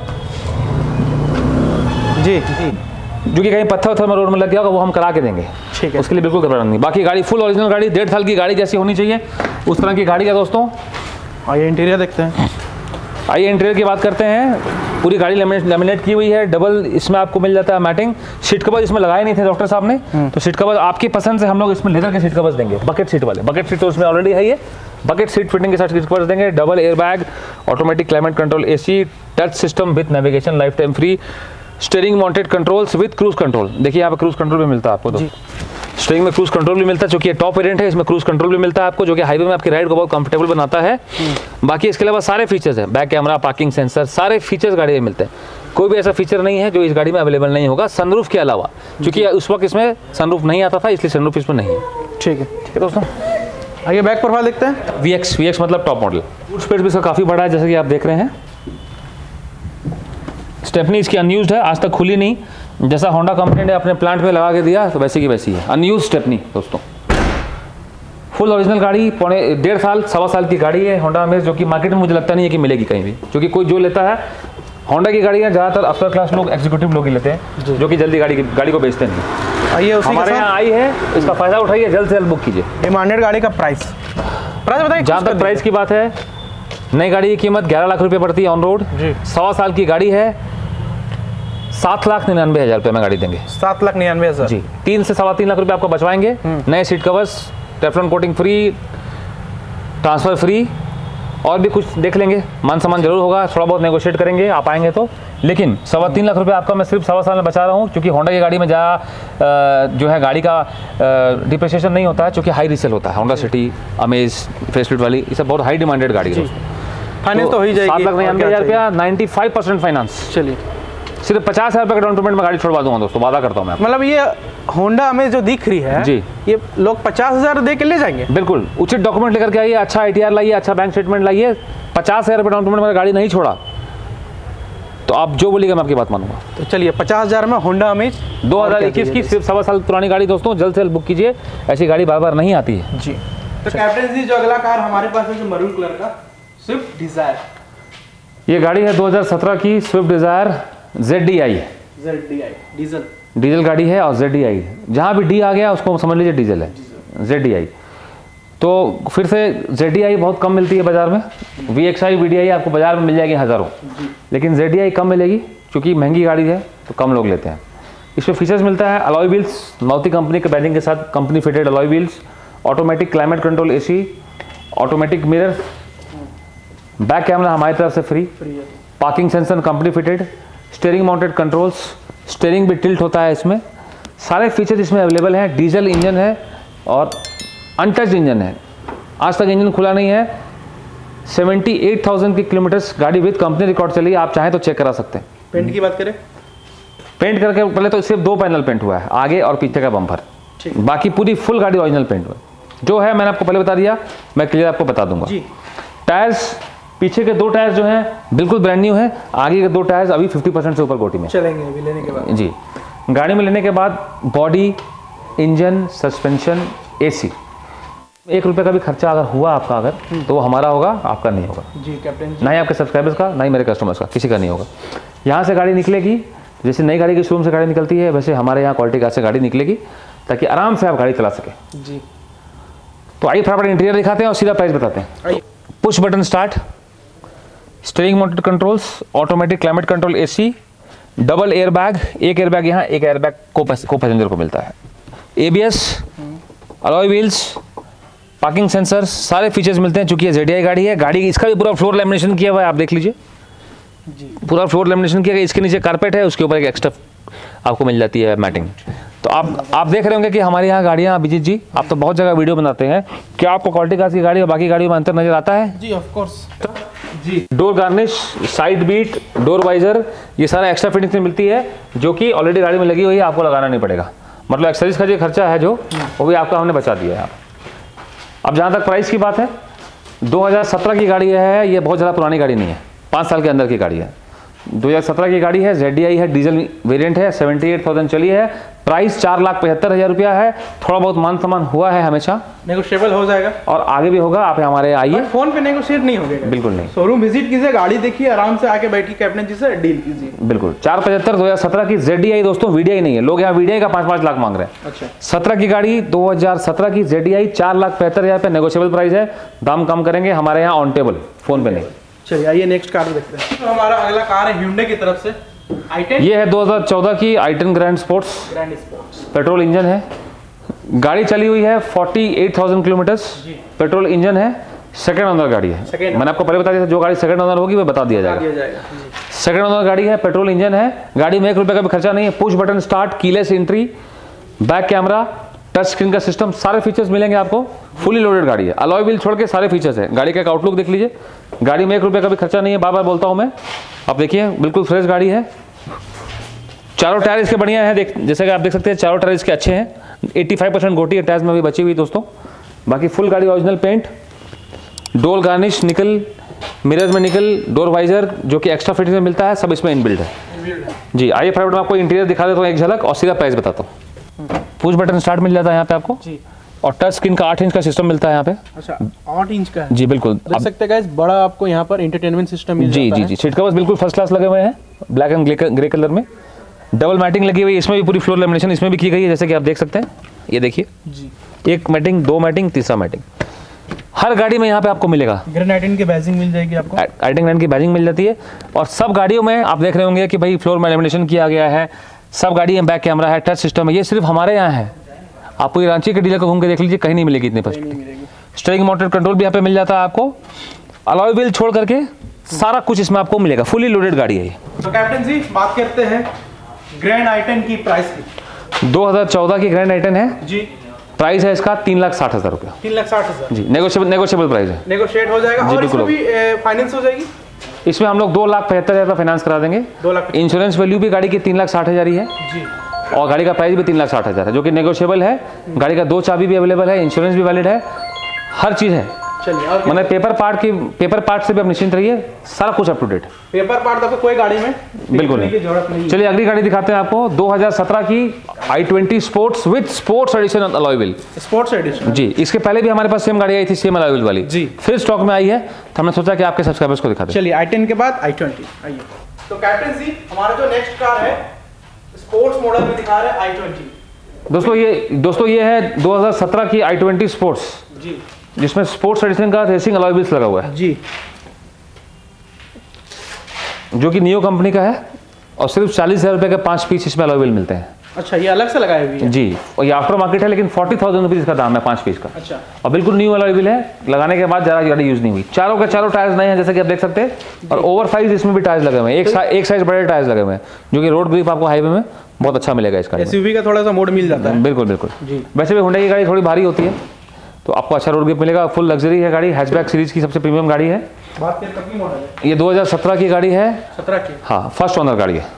जी, जो कि कहीं पत्थर में रोड में लग गया होगा, वो हम करा के देंगे, ठीक है। उसके लिए बिल्कुल घबराना नहीं। बाकी गाड़ी फुल ओरिजिनल गाड़ी, 1.5 साल की गाड़ी जैसी होनी चाहिए उस तरह की गाड़ी है दोस्तों। आइए इंटीरियर देखते हैं। आइए इंटीरियर की बात करते हैं। पूरी गाड़ी लेमिनेट की हुई है, डबल इसमें आपको मिल जाता है मैटिंग। सीट कवर इसमें लगाए नहीं थे डॉक्टर साहब ने, तो सीट कवर आपकी पसंद से हम लोग इसमें लेदर के सीट कवर्स देंगे, बकेट सीट वाले। बकेट सीट तो उसमें ऑलरेडी है, ये बकेट सीट फिटिंग के साथ सीट कवर्स देंगे। Double air bag, automatic climate control, AC, touch system with navigation, life time free, steering mounted controls with cruise control. देखिए यहाँ पे क्रूज कंट्रोल भी मिलता है आपको, तो स्टीयरिंग में क्रूज कंट्रोल भी मिलता है, क्योंकि ये टॉप वेरिएंट है, इसमें क्रूज कंट्रोल भी मिलता है आपको, जो कि हाईवे में आपकी राइड को बहुत कंफर्टेबल बनाता है। बाकी इसके अलावा सारे फीचर्स हैं, बैक कैमरा, पार्किंग सेंसर, सारे फीचर्स गाड़ी में मिलते हैं। कोई भी ऐसा फीचर नहीं है जो इस गाड़ी में अवेलेबल नहीं होगा, सनरूफ के अलावा, क्योंकि उस वक्त इसमें सनरूफ नहीं आता था, इसलिए सनरूफ इसमें नहीं है। ठीक है दोस्तों, आइए बैक प्रोफाइल देखते हैं। VX मतलब टॉप मॉडल। बूट स्पेस भी इसका काफ़ी बड़ा है जैसे कि आप देख रहे हैं। स्टेपनी इसकी अनयूज्ड है, आज तक खुली नहीं, जैसा होंडा कंपनी ने अपने प्लांट में लगा के दिया तो वैसे की वैसी है, अनयूज स्टेपनी दोस्तों। फुल ओरिजिनल गाड़ी, 1.5 साल 1.25 साल की गाड़ी है होंडा अमेज, जो कि मार्केट में मुझे लगता नहीं है कि मिलेगी कहीं भी, क्योंकि कोई जो लेता है होंडा की गाड़ी है ज़्यादातर अपर क्लास लोग, एग्जीक्यूटिव लोग ही लेते हैं, जो कि जल्दी गाड़ी को बेचते नहीं। आइए हमारे यहाँ आई है, इसका फायदा उठाइए, जल्द से जल्द बुक कीजिए। डिमांडेड गाड़ी का प्राइस बताइए। जहाँ तक प्राइस की बात है, नई गाड़ी की कीमत 11 लाख रुपये पड़ती है ऑन रोड। 1.25 साल की गाड़ी है, 7,99,000 रुपये में गाड़ी देंगे। 7,99,000 जी। 3 से 3.25 लाख रुपये आपको बचवाएंगे। नए seat covers, Teflon coating free, transfer free, और भी कुछ देख लेंगे, मान सम्मान जरूर होगा, थोड़ा बहुत नेगोशिएट करेंगे आप आएंगे तो। लेकिन 3.25 लाख रुपये आपका मैं सिर्फ 1.25 साल में बचा रहा हूँ, क्योंकि होंडा की गाड़ी में ज़्यादा जो है गाड़ी का डिप्रिसिएशन नहीं होता है, क्योंकि हाई रीसेल होता है। होंडा सिटी, अमेज, फेसलिफ्ट वाली, ये सब बहुत हाई डिमांडेड गाड़ी है। फाइनेंस तो हो ही जाएगी। 7,99,000 रुपया, 95% फाइनेंस। चलिए सिर्फ 50,000 रुपये का डाउन पेमेंट में गाड़ी छोड़वा दूंगा दोस्तों, वादा करता हूँ मैं। मतलब ये होंडा हमें जो दिख रही है जी, ये लोग 50,000 दे के ले जाएंगे? बिल्कुल, उचित डॉक्यूमेंट लेकर के आइए, अच्छा ITR लाइए, अच्छा बैंक स्टेटमेंट लाइए। 50,000 रुपये डाउन पेमेंट में गाड़ी नहीं छोड़ा तो आप जो बोलिएगा मैं आपकी बात मानूंगा। तो चलिए 50,000 में होंडा अमेज 2021 की सिर्फ 1.25 साल पुरानी गाड़ी दोस्तों, जल्द से जल्द बुक कीजिए, ऐसी गाड़ी बार बार नहीं आती है जी। तो कैप्टन जी जो अगला कार हमारे पास है जो मरून कलर का स्विफ्ट डिजायर, ये गाड़ी है 2017 की स्विफ्ट डिजायर ZDI डीजल गाड़ी है और ZDI, जहाँ भी डी आ गया उसको समझ लीजिए डीजल है, ZDI। तो फिर से ZDI बहुत कम मिलती है बाजार में, VXI VDI आपको बाजार में मिल जाएगी हज़ारों, लेकिन ZDI कम मिलेगी क्योंकि महंगी गाड़ी है तो कम लोग लेते हैं। इसमें फीचर्स मिलता है अलॉय व्हील्स, मारुति कंपनी के बैजिंग के साथ company fitted alloy wheels, automatic climate control AC, automatic mirror, back camera हमारी तरफ से free, parking sensor company fitted, steering mounted controls, steering भी टिल्ट होता है इसमें, सारे फीचर्स इसमें अवेलेबल हैं। डीजल इंजन है और अनटच्ड इंजन है, आज तक इंजन खुला नहीं है। 78,000 की किलोमीटर्स गाड़ी विद कंपनी रिकॉर्ड चली है, आप चाहें तो चेक करा सकते हैं। पेंट की बात करें, पेंट करके पहले तो सिर्फ 2 पैनल पेंट हुआ है, आगे और पीछे का बम्पर, बाकी पूरी फुल गाड़ी ओरिजिनल पेंट हुआ है। जो है मैंने आपको पहले बता दिया, मैं क्लियर आपको बता दूंगा। टायर्स, पीछे के 2 टायर्स जो हैं बिल्कुल ब्रांड न्यू हैं, आगे के 2 टायर्स अभी 50% से ऊपर कोटी में चलेंगे अभी लेने के बाद जी। गाड़ी में लेने के बाद बॉडी, इंजन, सस्पेंशन, AC, 1 रुपये का भी खर्चा अगर हुआ आपका अगर तो वो हमारा होगा, आपका नहीं होगा जी कैप्टन जी। ना ही आपके सब्सक्राइबर्स का, ना ही मेरे कस्टमर्स का, किसी का नहीं होगा। यहाँ से गाड़ी निकलेगी, जैसे नई गाड़ी के शोरूम से गाड़ी निकलती है वैसे हमारे यहाँ क्वालिटी कार से गाड़ी निकलेगी, ताकि आराम से आप गाड़ी चला सकें जी। तो आइए फटाफट इंटीरियर दिखाते हैं और सीधा प्राइस बताते हैं। Push button start, steering mounted controls, automatic climate control AC, double airbag, एक एयरबैग यहाँ, एक एयरबैग को पैसेंजर को मिलता है, ABS, alloy wheels, parking sensor, सारे फीचर्स मिलते हैं। चूंकि ये ZDI गाड़ी है, गाड़ी इसका भी पूरा फ्लोर लेमिनेशन किया हुआ है, आप देख लीजिए पूरा फ्लोर लेमिनेशन किया गया। इसके नीचे कारपेट है, उसके ऊपर एक एक्स्ट्रा आपको मिल जाती है मैटिंग। तो आप देख रहे होंगे कि हमारे यहाँ गाड़ियाँ, अभिजीत जी आप तो बहुत जगह वीडियो बनाते हैं, क्या आपको क्वालिटी कार्स की गाड़ी और बाकी गाड़ियों में अंतर नजर आता है? जी ऑफ कोर्स जी। Door garnish, side beat, door visor, ये सारा एक्स्ट्रा फिटिंग में मिलती है जो कि ऑलरेडी गाड़ी में लगी हुई है, आपको लगाना नहीं पड़ेगा। मतलब एक्सेसरीज का जो खर्चा है जो वो भी आपका हमने बचा दिया है। अब जहाँ तक प्राइस की बात है, 2017 की गाड़ी है, ये बहुत ज़्यादा पुरानी गाड़ी नहीं है, 5 साल के अंदर की गाड़ी है। 2017 की गाड़ी है, ZDI है, डीजल वेरिएंट है, 78,000 चली है, प्राइस 4,75,000 रुपया है। थोड़ा बहुत मान सम्मान हुआ है, हमेशा नेगोशिएबल हो जाएगा और आगे भी होगा। आप हमारे आइए, फोन पे नेगोशिएट नहीं होगा, बिल्कुल नहीं। शोरूम विजिट कीजिए, गाड़ी देखिए, आराम से आके बैठिए, कैप्टन जी से डील कीजिए। बिल्कुल 4,75,000 2017 की ZDI दोस्तों, VDI नहीं है। लोग यहाँ VDI का 5-5 लाख मांग रहे हैं। अच्छा, 17 की गाड़ी 2017 की ZDI 4,75,000 पे नेगोशिएबल प्राइस है, दाम कम करेंगे हमारे यहाँ ऑन टेबल, फोन पे नहीं। चलिए आइए नेक्स्ट कार देखते हैं। तो हमारा अगला कार है Hyundai की तरफ से i10। ये है 2014 की i10 grand sports, petrol engine है। गाड़ी चली हुई है 48,000 किलोमीटर्स, पेट्रोल इंजन है, सेकंड ओनर गाड़ी है। मैंने आपको पहले बता दिया था, जो गाड़ी सेकंड ओनर होगी वो बता दिया जाएगा। सेकंड ओनर गाड़ी है, पेट्रोल इंजन है, गाड़ी में 1 रुपये का भी खर्चा नहीं है। Push button start, keyless entry, back camera, touch screen का सिस्टम, सारे फीचर्स मिलेंगे आपको। फुली लोडेड गाड़ी है, अलॉय व्हील छोड़ के सारे फीचर्स है। गाड़ी का एक आउटलुक देख लीजिए, गाड़ी में 1 रुपये का भी खर्चा नहीं है, बार बार बोलता हूँ मैं। आप देखिए बिल्कुल फ्रेश गाड़ी है, चारों टायर इसके बढ़िया है, जैसे कि आप देख सकते हैं चारों टायर इसके अच्छे हैं। 85% गोटी है टायर्स में भी बची हुई दोस्तों। बाकी फुल गाड़ी original paint, door garnish nickel, mirrors में निकल, डोर वाइजर जो कि एक्स्ट्रा फिटिंग में मिलता है, सब इसमें इनबिल्ट है जी। आइए फटाफट मैं आपको इंटीरियर दिखा देता हूँ एक झलक और सीधा प्राइस बताता हूँ। पुश बटन स्टार्ट मिल जाता है यहाँ पे आपको जी, और टच स्क्रीन का 8 इंच का सिस्टम मिलता है यहाँ पे। अच्छा 8 इंच का है जी, बिल्कुल देख सकते हैं गाइस, बड़ा आपको यहाँ पर एंटरटेनमेंट सिस्टम मिल जी। जी सीट कवर्स बिल्कुल फर्स्ट क्लास लगे हुए हैं, ब्लैक एंड ग्रे कलर में। डबल मैटिंग लगी हुई है, इसमें भी पूरी फ्लोर लेमिनेशन इसमें भी की गई है, जैसे कि आप देख सकते हैं। ये देखिए जी, 1 मैटिंग, 2 मैटिंग, तीसरा मैटिंग हर गाड़ी में यहाँ पे आपको मिलेगा। ग्रेनाइटिन की बैजिंग मिल जाएगी आपको, i10 की बैजिंग मिल जाती है। और सब गाड़ियों में आप देख रहे होंगे कि भाई फ्लोर में लेमिनेशन किया गया है, सब गाड़ी में बैक कैमरा है, टच सिस्टम है। ये सिर्फ हमारे यहाँ है, आपको ये रांची के डीलर को घूम के देख लीजिए, कहीं नहीं मिलेगी इतनी फैसिलिटी। स्टीयरिंग माउंटेड कंट्रोल भी यहाँ पे मिल जाता है आपको, अलॉय व्हील छोड़ करके सारा कुछ इसमें आपको मिलेगा, फुली लोडेड गाड़ी है ये। तो कैप्टन जी बात करते हैं ग्रैंड i10 की प्राइस की। 2014 की ग्रैंड i10 है जी, प्राइस है इसका 3,60,000 रुपया। 3,60,000 जी, नेगोशिएबल प्राइस है, नेगोशिएट हो जाएगा। और इसमें भी फाइनेंस हो जाएगी, इसमें हम लोग 2,75,000 का फाइनेंस करा देंगे। 2 लाख। इंश्योरेंस वैल्यू भी गाड़ी की 3,60,000 ही है जी। और गाड़ी का प्राइस भी 3,60,000 है, जो कि नेगोशिएबल है। गाड़ी का 2 चाबी भी अवेलेबल है, इंश्योरेंस भी वैलिड है, हर चीज़ है। चलिए, और मतलब पेपर पार्ट से भी आप निश्चिंत रहिए, सारा कुछ up to date. Paper part आपको कोई गाड़ी में बिल्कुल की जरूरत नहीं है। चलिए अगली गाड़ी दिखाते हैं आपको। 2017 की i20 sports with sports edition alloy wheel. Sports edition. जी, इसके पहले भी हमारे पास सेम गाड़ी आई थी, सेम अलॉय व्हील वाली जी। फिर स्टॉक में आई है, तो हमने सोचा कि आपके सब्सक्राइबर्स को दिखाते हैं। चलिए, i10 के बाद i20 आइए। तो कैप्टन जी, हमारा जो नेक्स्ट कार है स्पोर्ट्स मॉडल में दिखा रहे हैं i20। दोस्तों ये है 2017 की i20 स्पोर्ट्स जी, जिसमें स्पोर्ट्स एडिशन का रेसिंग अलॉय व्हील्स लगा हुआ है, जी, जो कि नियो कंपनी का है और सिर्फ 40,000 रुपये के 5 पीस इसमें अलॉय व्हील मिलते हैं। अच्छा, ये अलग से लगाए हुए हैं। जी, और ये आफ्टर मार्केट है, लेकिन 40,000 रुपीज़ का दाम है 5 पीस का। अच्छा, और बिल्कुल न्यू अलॉय व्हील है, लगाने के बाद ज़्यादा गाड़ी यूज़ नहीं हुई। चारों के चारों टायर्स नए हैं, जैसे कि आप देख सकते हैं, और ओवर साइज इसमें भी टायर्स लगे हुए हैं, एक साइज बड़े टायर्स लगे हुए हैं, जो कि रोड ग्रिप आपको हाईवे में बहुत अच्छा मिलेगा इस गाड़ी में। एसयूवी का थोड़ा सा मोड मिल जाता है। बिल्कुल बिल्कुल जी। वैसे भी हुंडई की गाड़ी थोड़ी भारी होती है, तो आपको अच्छा रोड ग्रिप मिलेगा। फुल लग्जरी है गाड़ी, हैचबैक सीरीज की सबसे प्रीमियम गाड़ी है। बात करें कब की मॉडल है? ये 2017 की गाड़ी है। 17 की। हाँ, फर्स्ट ओनर गाड़ी है।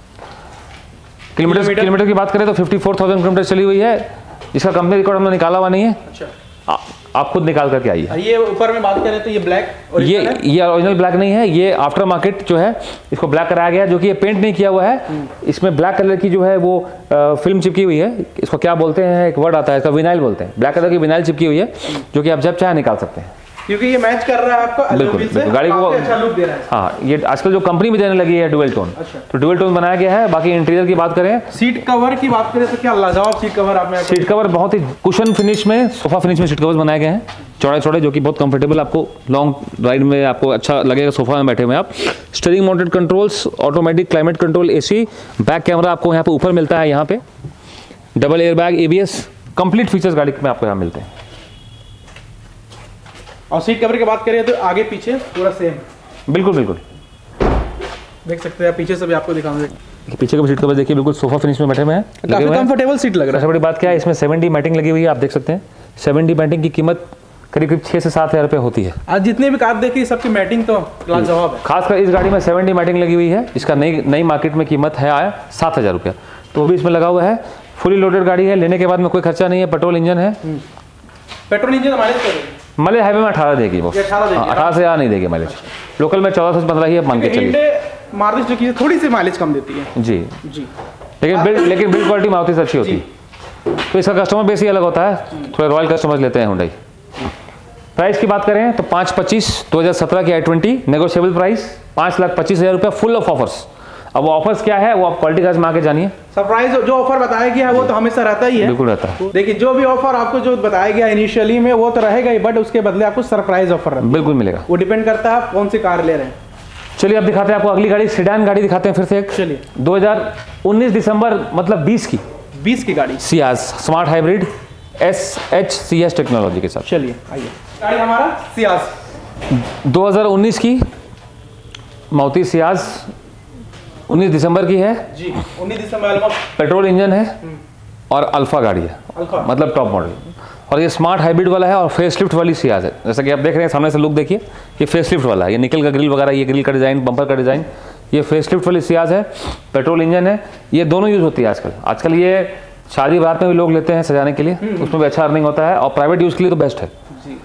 किलोमीटर की बात करें तो 54,000 किलोमीटर चली हुई है। इसका कंपनी रिकॉर्ड हमने निकाला हुआ नहीं है, अच्छा, आप खुद निकाल करके आइए। ये ऊपर में बात करें तो ये ब्लैक, ये ओरिजिनल ब्लैक नहीं है, ये आफ्टर मार्केट जो है इसको ब्लैक कराया गया है, जो कि ये पेंट नहीं किया हुआ है। इसमें ब्लैक कलर की जो है वो फिल्म चिपकी हुई है। इसको क्या बोलते हैं, एक वर्ड आता है इसका, विनाइल बोलते हैं। ब्लैक कलर की विनाइल चिपकी हुई है, जो कि आप जब चाहे निकाल सकते हैं, क्योंकि ये मैच कर रहा है आपका बिल्कुल बिल्कुल गाड़ी को। अच्छा लुक दे रहा है। हाँ, ये आजकल जो कंपनी में देने लगी है डुअल टोन, अच्छा। तो डुअल टोन बनाया गया है। बाकी इंटीरियर की बात करें, सीट कवर की बात करें तो क्या लाजवाब सीट कवर आपने। सीट कवर बहुत ही कुशन फिनिश में, सोफा फिनिश में सीट कवर्स बनाए गए हैं, चौड़े चौड़े, जो कि बहुत कंफर्टेबल, आपको लॉन्ग राइड में आपको अच्छा लगेगा सोफा में बैठे हुए आप। Steering mounted controls, automatic climate control, AC, back camera आपको यहाँ पे ऊपर मिलता है, यहाँ पे double air bag, ABS, complete features गाड़ी में आपको यहाँ मिलते हैं। और सीट कवर की बात करें तो आगे पीछे पूरा सेम, बिल्कुल बिल्कुल देख सकते हैं। पीछे से भी आपको दिखाऊंगा, पीछे का भी सीट कवर देखिए, बिल्कुल सोफा फिनिश में बैठे हुए हैं, काफी कंफर्टेबल सीट लग रहा सबसे बड़ी बात क्या है, इसमें 7D मैटिंग लगी हुई है। आप देख सकते हैं 7D मैटिंग की कीमत करीब 6 से 7 हज़ार रुपये होती है। आज जितने भी कार देखी सबकी मैटिंग तो लाजवाब है। खासकर इस गाड़ी में 7D मैटिंग लगी हुई है। इसका नई मार्केट में कीमत है 7,000 रुपया, तो वो भी इसमें लगा हुआ है। फुली लोडेड गाड़ी है, लेने के बाद में कोई खर्चा नहीं है। पेट्रोल इंजन है। पेट्रोल इंजन माइलेज करेगी, माइलेज हाईवे में 18 देगी वो, 18 से ज़्यादा नहीं देगी माइलेज। लोकल में 14 से 15 ही मान के चलिए। मारुति सुजुकी थोड़ी सी माइलेज कम देती है। जी जी, लेकिन बिल्ड क्वालिटी मारुति से अच्छी होती है, तो इसका कस्टमर बेस ही अलग होता है। थोड़े रॉयल कस्टमर्स लेते हैं हुंडई। प्राइस की बात करें तो 5,25,000 2017 की i20 नेगोशिएबल प्राइस 5,25,000 रुपये, फुल ऑफ ऑफर्स। अब वो ऑफर्स क्या है वो आप क्वालिटी कार्ड में आके जानिए। सरप्राइज जो ऑफर बताया गया है वो तो हमेशा रहता ही है, बिल्कुल रहता है। देखिए जो भी ऑफर आपको जो बताया गया इनिशियली में वो तो रहेगा ही, बट उसके बदले आपको सरप्राइज ऑफर रहता है, बिल्कुल मिलेगा। वो डिपेंड करता है आप कौन सी कार ले रहे हैं। चलिए अब दिखाते हैं आपको अगली गाड़ी, सेडान गाड़ी दिखाते हैं फिर से एक। चलिए 2019 दिसंबर मतलब 20 की गाड़ी Ciaz smart hybrid SHCS technology के साथ। चलिए आइए, गाड़ी हमारा सियाज 2019 की मारुति सियाज 19 दिसंबर की है जी। 19 दिसंबर पेट्रोल इंजन है और अल्फा गाड़ी है, अल्फा मतलब टॉप मॉडल। और ये स्मार्ट हाइब्रिड वाला है और फेसलिफ्ट वाली सियाज है। जैसा कि आप देख रहे हैं सामने से लुक देखिए, ये फेसलिफ्ट वाला है। ये निकल का ग्रिल वगैरह, ये ग्रिल का डिज़ाइन, बम्पर का डिज़ाइन, ये फेसलिफ्ट वाली सियाज है। पेट्रोल इंजन है। ये दोनों यूज़ होती है आजकल ये शादी बारात में भी लोग लेते हैं सजाने के लिए, उसमें भी अच्छा अर्निंग होता है, और प्राइवेट यूज़ के लिए तो बेस्ट है।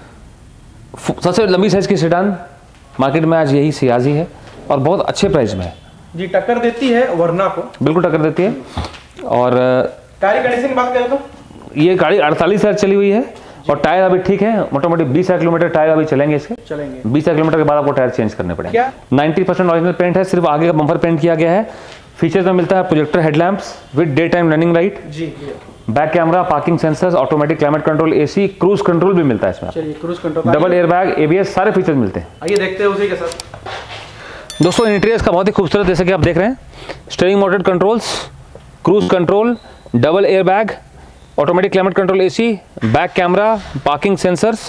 सबसे लंबी साइज़ की सेडान मार्केट में आज यही सियाज ही है, और बहुत अच्छे प्राइस में है जी। टक्कर देती है वरना को, बिल्कुल टक्कर देती है। और टायर कंडीशन की बात करें तो ये गाड़ी 48,000 चली हुई है, और टायर अभी ठीक है, मोटा मोटी 20,000 किलोमीटर टायर अभी चलेंगे इसके। 20,000 किलोमीटर के बाद आपको टायर चेंज करने पड़ेंगे। 90% ओरिजिनल पेंट है, सिर्फ आगे का बम्पर पेंट किया गया है। फीचर्स में मिलता है projector headlamps with day time running light जी, back camera, parking sensors, automatic climate control, AC, cruise control भी मिलता है इसमें। चलिए cruise control, double air bag, ABS, सारे फीचर्स मिलते हैं। आइए देखते हैं उसी के साथ। दोस्तों इंटीरियर्स का बहुत ही खूबसूरत, जैसे कि आप देख रहे हैं, steering mounted controls, cruise control, double air bag, automatic climate control, AC, back camera, parking sensors,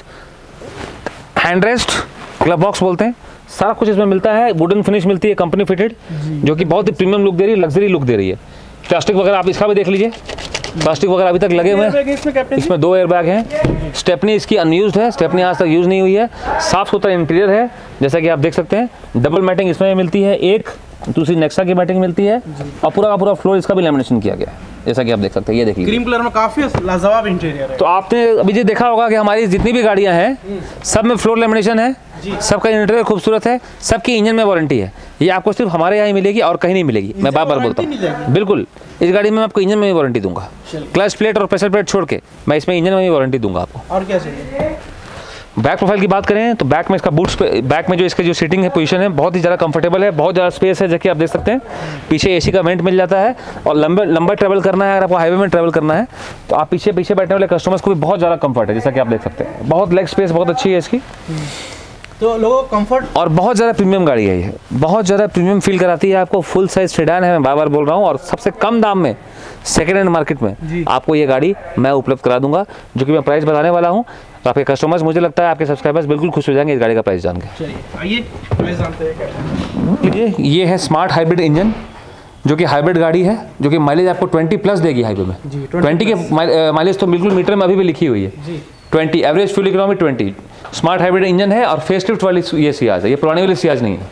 hand rest, glove box बोलते हैं, सारा कुछ इसमें मिलता है। वुडन फिनिश मिलती है कंपनी फिटेड, जो कि बहुत ही प्रीमियम लुक दे रही है, लग्जरी लुक दे रही है। प्लास्टिक वगैरह आप इसका भी देख लीजिए, प्लास्टिक वगैरह अभी तक लगे हुए हैं। इसमें 2 एयर बैग हैं। स्टेपनी इसकी अनयूज्ड है, स्टेपनी आज तक यूज़ नहीं हुई है। साफ सुथरा इंटीरियर है जैसा कि आप देख सकते हैं। डबल मैटिंग इसमें मिलती है, एक दूसरी नेक्सा की मैटिंग मिलती है और पूरा का पूरा फ्लोर इसका भी लैमिनेशन किया गया है जैसा कि आप देख सकते हैं। ये देखिए क्रीम कलर में काफी लाजवाब इंटीरियर है। तो आपने अभी जो देखा होगा कि हमारी जितनी भी गाड़ियां हैं सब में फ्लोर लैमिनेशन है, सबका इंटीरियर खूबसूरत है, सबकी इंजन में वारंटी है। ये आपको सिर्फ हमारे यहाँ ही मिलेगी और कहीं नहीं मिलेगी। मैं बार बार बोलता हूँ, बिल्कुल इस गाड़ी में मैं आपको इंजन में भी वारंटी दूंगा। क्लच प्लेट और प्रेशर प्लेट छोड़ के मैं इसमें इंजन में भी वारंटी दूंगा आपको। और क्या चाहिए? बैक प्रोफाइल की बात करें तो बैक में इसका बूट्स बैक में जो इसका जो सीटिंग है, पोजीशन है, बहुत ही ज़्यादा कंफर्टेबल है, बहुत ज़्यादा स्पेस है जैसे कि आप देख सकते हैं। पीछे एसी का वेंट मिल जाता है और लंबा ट्रैवल करना है, अगर आपको हाईवे में ट्रैवल करना है तो आप पीछे बैठने वाले कस्टमर्स को भी बहुत ज़्यादा कंफर्ट है जैसा कि आप देख सकते हैं। बहुत लेग स्पेस बहुत अच्छी है इसकी, तो लोगों को कंफर्ट और बहुत ज़्यादा प्रीमियम गाड़ी है ये, बहुत ज़्यादा प्रीमियम फील कराती है आपको। फुल साइज सेडान है, मैं बार बार बोल रहा हूँ, और सबसे कम दाम में सेकेंड हैंड मार्केट में आपको ये गाड़ी मैं उपलब्ध करा दूंगा, जो कि मैं प्राइस बताने वाला हूँ। तो आपके कस्टमर्स, मुझे लगता है आपके सब्सक्राइबर्स बिल्कुल खुश हो जाएंगे इस गाड़ी का प्राइस जान के। आइए प्राइस जानते हैं। ये है स्मार्ट हाइब्रिड इंजन, जो कि हाइब्रिड गाड़ी है, जो कि माइलेज आपको 20 प्लस देगी हाईवे में। 20 के माइलेज तो बिल्कुल मीटर में अभी भी लिखी हुई है। 20 average fuel economy 20। Smart hybrid engine है और फेसलिफ्ट वाली ये सियाज है, ये पुरानी वाली सियाज नहीं है।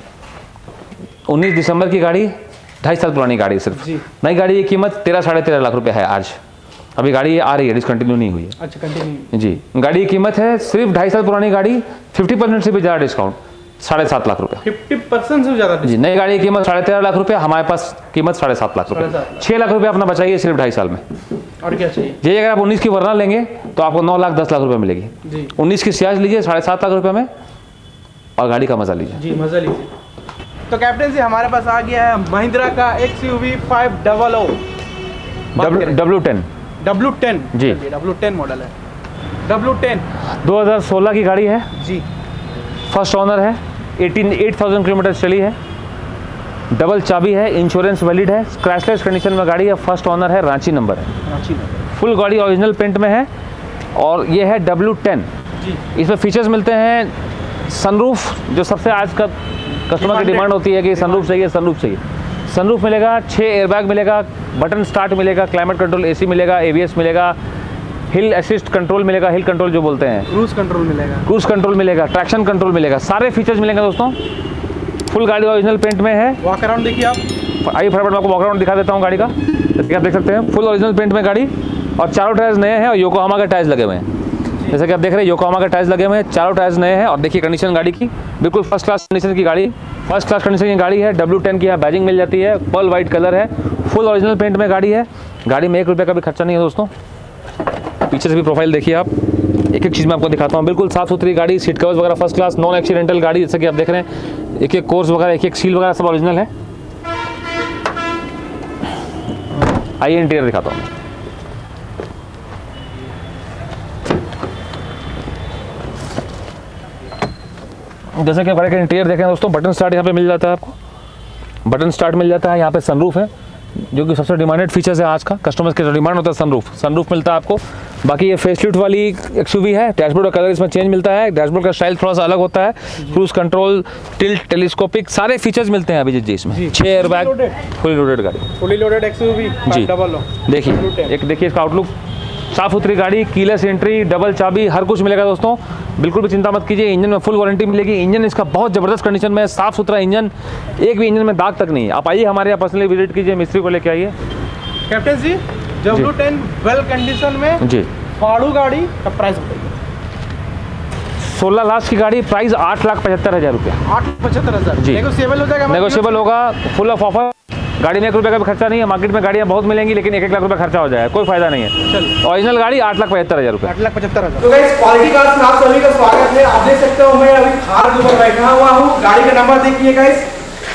19 दिसंबर की गाड़ी, 2.5 साल पुरानी गाड़ी सिर्फ। नई गाड़ी की कीमत 13-13.5 लाख रुपए है आज। अभी गाड़ी आ रही है, डिसकंटिन्यू नहीं हुई है। अच्छा, कंटिन्यू जी। गाड़ी की कीमत है सिर्फ 2.5 साल पुरानी गाड़ी, 50% से भी ज़्यादा डिस्काउंट, 7.5 लाख रुपए। 50% से ज़्यादा जी। नई गाड़ी की कीमत 13.5 लाख रुपए, हमारे पास कीमत 7.5 लाख रुपए। 6 लाख रुपए अपना बचाइए सिर्फ 2.5 साल में। और क्या चाहिए? ये अगर आप 19 की वरना लेंगे तो आपको 9,10 लाख रुपए मिलेगी। 19 की सियाज लीजिए 7.5 लाख रुपए में और गाड़ी का मजा लीजिए। जी, मजा लीजिए। तो कैप्टन जी हमारे पास आ गया है महिंद्रा का XUV 500 W10 जी, W10 मॉडल है। W10 2016 की गाड़ी है जी, फर्स्ट ओनर है, 8,000 किलोमीटर चली है, डबल चाबी है, इंश्योरेंस वैलिड है, क्रैशलेस कंडीशन में गाड़ी है, फर्स्ट ओनर है, रांची नंबर है, रांची में फुल गाड़ी ओरिजिनल पेंट में है। और ये है W10 जी। इसमें फीचर्स मिलते हैं सनरूफ, जो सबसे आज का कस्टमर की डिमांड होती है कि सनरूफ चाहिए, सनरूफ चाहिए। सनरूफ मिलेगा, 6 एयरबैग मिलेगा, बटन स्टार्ट मिलेगा, क्लाइमेट कंट्रोल AC मिलेगा, ABS मिलेगा, हिल असिस्ट कंट्रोल मिलेगा, हिल कंट्रोल जो बोलते हैं, क्रूज कंट्रोल मिलेगा, क्रूज कंट्रोल मिलेगा, ट्रैक्शन कंट्रोल मिलेगा, सारे फीचर्स मिलेंगे दोस्तों। फुल गाड़ी ओरिजिनल पेंट में है। वॉक अराउंड देखिए आप। आइए फटाफट मैं आपको वॉक अराउंड दिखा देता हूँ गाड़ी का। जैसे आप देख सकते हैं फुल ओरिजिनल पेंट में गाड़ी, और चारों टायर्स नए हैं और योकोहामा के टायर्स लगे हुए हैं। जैसे कि आप देख रहे हैं योकोहामा के टायर्स लगे हुए हैं, चारों टायर्स नए हैं। और देखिए कंडीशन गाड़ी की बिल्कुल फर्स्ट क्लास कंडीशन की गाड़ी, फर्स्ट क्लास कंडीशन की गाड़ी है। W10 की यहाँ बैजिंग मिल जाती है, पर्ल वाइट कलर है, फुल ओरिजिनल पेंट में गाड़ी है। गाड़ी में 1 रुपये का भी खर्चा नहीं है दोस्तों। पीछे से भी प्रोफाइल देखिए आप, एक एक चीज़ मैं आपको दिखाता हूँ। बिल्कुल साफ सुथरी गाड़ी, सीट कवर्स वगैरह फर्स्ट क्लास, नॉन एक्सीडेंटल गाड़ी। जैसे कि आप देख रहे हैं एक एक कोर्स वगैरह, एक एक सील वगैरह सब ओरिजिनल है। आइए इंटीरियर दिखाता हूँ। जैसे कि गाड़ी का इंटीरियर देखें दोस्तों, बटन स्टार्ट यहाँ पे मिल जाता है आपको, बटन स्टार्ट मिल जाता है। यहाँ पे सनरूफ है, जो कि सबसे डिमांडेड फीचर्स है आज का, कस्टमर्स के जो डिमांड होता है सनरूफ, सनरूफ मिलता है आपको। बाकी ये फेसलिफ्ट वाली XUV है, डैशबोर्ड का कलर इसमें चेंज मिलता है, डैशबोर्ड का स्टाइल थोड़ा सा अलग होता है, क्रूज कंट्रोल, टिल्ट, टेलीस्कोपिक, सारे फीचर्स मिलते हैं अभिजीत जी इसमें। 6 एयरबैग, फुली लोडेड गाड़ी, फुली लोडेड XUV जी। देखिए एक देखिए इसका आउटलुक, साफ सुथरी गाड़ी, कीलेस एंट्री, डबल चाबी, हर कुछ मिलेगा दोस्तों। बिल्कुल भी चिंता मत कीजिए, इंजन में फुल वारंटी मिलेगी। इंजन इसका बहुत ज़बरदस्त कंडीशन में है, साफ सुथरा इंजन, एक भी इंजन में दाग तक नहीं है। आप आइए हमारे यहाँ पर्सनली विजिट कीजिए, मिस्त्री को लेके आइए। कैप्टन जी W10 वेल कंडीशन में जी, फाड़ू गाड़ी का प्राइस बताइए। 16 लाख की गाड़ी, प्राइस 8,75,000 रुपये। 8,75,000 जी। नेगोशिएबल हो जाएगा? नेगोशिएबल होगा, फुल ऑफ ऑफर। गाड़ी में 1 रुपये का भी खर्चा नहीं है। मार्केट में गाड़ियाँ बहुत मिलेंगी, लेकिन 1-1 लाख रुपये खर्चा हो जाएगा, कोई फायदा नहीं है। चलिए, ओरिजिनल गाड़ी 8,75,000 रुपये। 8,75,000। तो गाइस क्वालिटी कार्स में आप सभी का स्वागत है। आप देख सकते हो मैं अभी थार के ऊपर बैठा हुआ हूँ। गाड़ी का नंबर देखिए गाइस,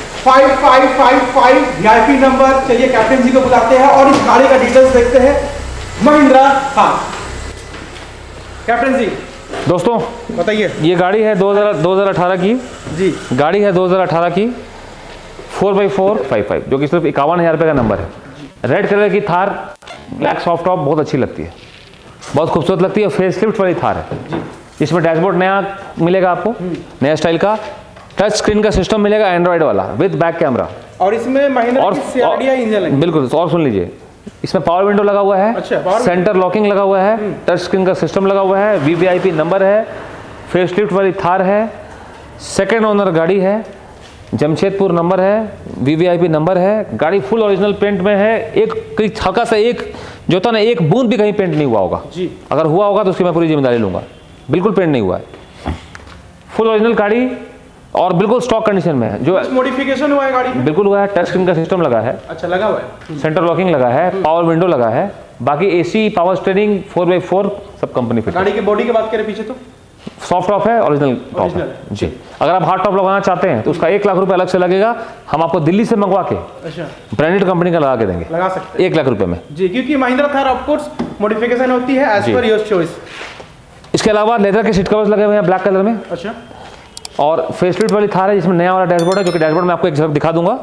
5555 VIP नंबर। चलिए कैप्टन जी को बुलाते हैं और इस गाड़ी का डिटेल्स देखते हैं। महिंद्रा थार। कैप्टन जी दोस्तों बताइए। ये गाड़ी है 2018 की जी, गाड़ी है 2018 की 4x455, जो कि सिर्फ 51,000 रुपये का नंबर है। रेड कलर की थार, ब्लैक सॉफ्ट टॉप, बहुत अच्छी लगती है, बहुत खूबसूरत लगती है। फेसलिफ्ट वाली थार है। इसमें डैशबोर्ड नया मिलेगा आपको, नया स्टाइल का, टच स्क्रीन का सिस्टम मिलेगा एंड्रॉइड वाला, विद बैक कैमरा। और इसमें महिंद्रा की CRDI इंजन है। बिल्कुल। और सुन लीजिए, इसमें पावर विंडो लगा हुआ है, अच्छा, सेंटर लॉकिंग लगा हुआ है, टच स्क्रीन का सिस्टम लगा हुआ है, वीवीआईपी नंबर है, फेसलिफ्ट वाली थार है, सेकंड ओनर गाड़ी है, जमशेदपुर नंबर है, वीवीआईपी नंबर है, गाड़ी फुल ओरिजिनल पेंट में है। एक कहीं हल्का सा एक जो था ना, एक बूंद भी कहीं पेंट नहीं हुआ होगा जी। अगर हुआ होगा तो उसकी मैं पूरी जिम्मेदारी लूंगा। बिल्कुल पेंट नहीं हुआ है, फुल ओरिजिनल गाड़ी और बिल्कुल स्टॉक कंडीशन में है। जो मॉडिफिकेशन हुआ है गाड़ी में? बिल्कुल हुआ है, टच स्क्रीन का सिस्टम लगा है, अच्छा लगा हुआ है, सेंटर लॉकिंग लगा है, पावर विंडो लगा है, बाकी एसी, पावर स्टीयरिंग, 4x4 सब कंपनी फिट। गाड़ी की बॉडी की बात करें पीछे तो सॉफ्ट टॉप है, ओरिजिनल टॉप है जी। अगर आप हार्ड टॉप लगवाना चाहते हैं तो उसका 1 लाख रुपए अलग से लगेगा, हम आपको दिल्ली से मंगवा के अच्छा ब्रांडेड कंपनी का लगा के देंगे, लगा सकते 1 लाख रुपए में जी, क्योंकि Mahindra Thar of course modification होती है एज पर योर चॉइस। इसके अलावा लेदर के सीट कवर्स लगे हुए हैं ब्लैक कलर में, अच्छा, और फेसलिफ्ट वाली थार है जिसमें नया वाला डैशबोर्ड है, जो कि डैशबोर्ड में आपको एक झलक दिखा दूंगा।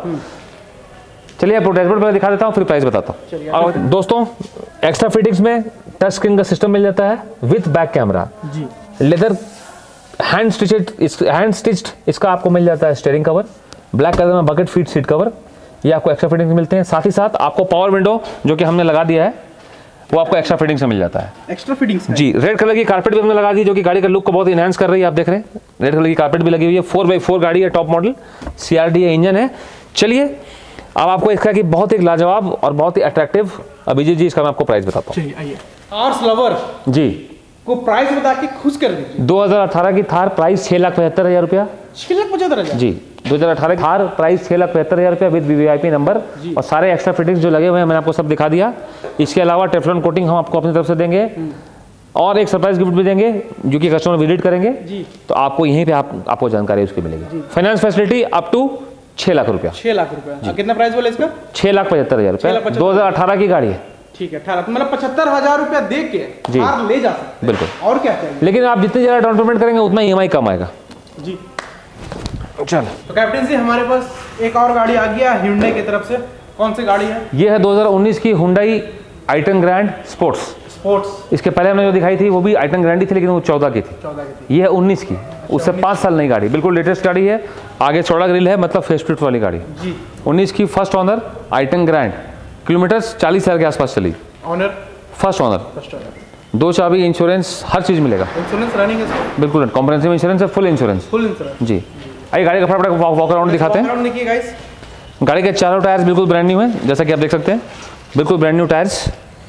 चलिए आपको डैशबोर्ड पहले दिखा देता हूँ, फिर प्राइस बताता हूँ। और दोस्तों एक्स्ट्रा फिटिंग्स में टच स्क्रीन का सिस्टम मिल जाता है विथ बैक कैमरा जी, लेदर हैंड स्टिच्ड इसका आपको मिल जाता है स्टीयरिंग कवर, ब्लैक कलर में बकेट फीट सीट कवर, ये आपको एक्स्ट्रा फिटिंग से मिलते हैं। साथ ही साथ आपको पावर विंडो जो कि हमने लगा दिया है वो आपको एक्स्ट्रा फिटिंग से मिल जाता है। एक्स्ट्रा फिटिंग्स जी, रेड कलर की कारपेट भी हमने लगा दी जो कि गाड़ी का लुक को बहुत इनहेंस कर रही है। आप देख रहे हैं रेड कलर की कारपेट भी लगी हुई है, 4x4 गाड़ी है, टॉप मॉडल, CRDA इंजन है। चलिए अब आपको इसका कि बहुत ही लाजवाब और बहुत ही अट्रैक्टिव अभिजीत जी इसका मैं आपको प्राइस बताता हूँ। आइए, आर्स लवर जी को प्राइस बता के खुश कर दीजिए। 2018 की थार प्राइस 6,75,000 रुपया 6,75,000 जी। 2018 की थार प्राइस 6,75,000 रुपया विद वीवीआईपी नंबर, और सारे एक्स्ट्रा फिटिंग्स जो लगे हुए हैं मैंने आपको सब दिखा दिया। इसके अलावा टेफ्लॉन कोटिंग हम आपको अपनी तरफ से देंगे और एक सरप्राइज गिफ्ट भी देंगे जो कि कस्टमर विजिट करेंगे जी, तो आपको यहीं पे आपको जानकारी उसकी मिलेगी। Finance facility up to 6 lakh रुपया। 6 लाख रुपया। कितना प्राइस बोले इसका? 6,75,000 रुपया। 2018 की गाड़ी है, ठीक है। 18 मतलब 75,000 रुपया दे के कार ले जा सकते हैं। बिल्कुल, और क्या चाहिए? लेकिन आप जितनी ज़्यादा डाउन पेमेंट करेंगे उतना EMI कम आएगा जी। चलो, तो कैप्टन जी हमारे पास एक और गाड़ी आ गया Hyundai की तरफ से, कौन सी गाड़ी है? ये है 2019 की Hyundai i10 ग्रैंड स्पोर्ट्स। इसके पहले हमने जो दिखाई थी वो भी i10 ग्रैंड ही थी, लेकिन वो 14 की थी। ये है 19 की, उससे 5 साल नई गाड़ी, बिल्कुल लेटेस्ट गाड़ी है। आगे चौड़ा ग्रिल है, मतलब फेसलिफ्ट वाली गाड़ी जी। 19 की first owner i10 grand, kilometre 40,000 के आसपास चली। ऑनर फर्स्ट ओनर, 2 चाबी, इंश्योरेंस, हर चीज़ मिलेगा। इंश्योरेंस रनिंग है सर? बिल्कुल कॉम्प्रिहेंसिव इंश्योरेंस है, फुल इंश्योरेंस जी। आइए गाड़ी का फटाफट वॉक अराउंड दिखाते हैं। देखिए गाइस, गाड़ी के चारों टायर्स बिल्कुल ब्रांड न्यू हैं, जैसा कि आप देख सकते हैं, बिल्कुल ब्रांड न्यू टायर्स।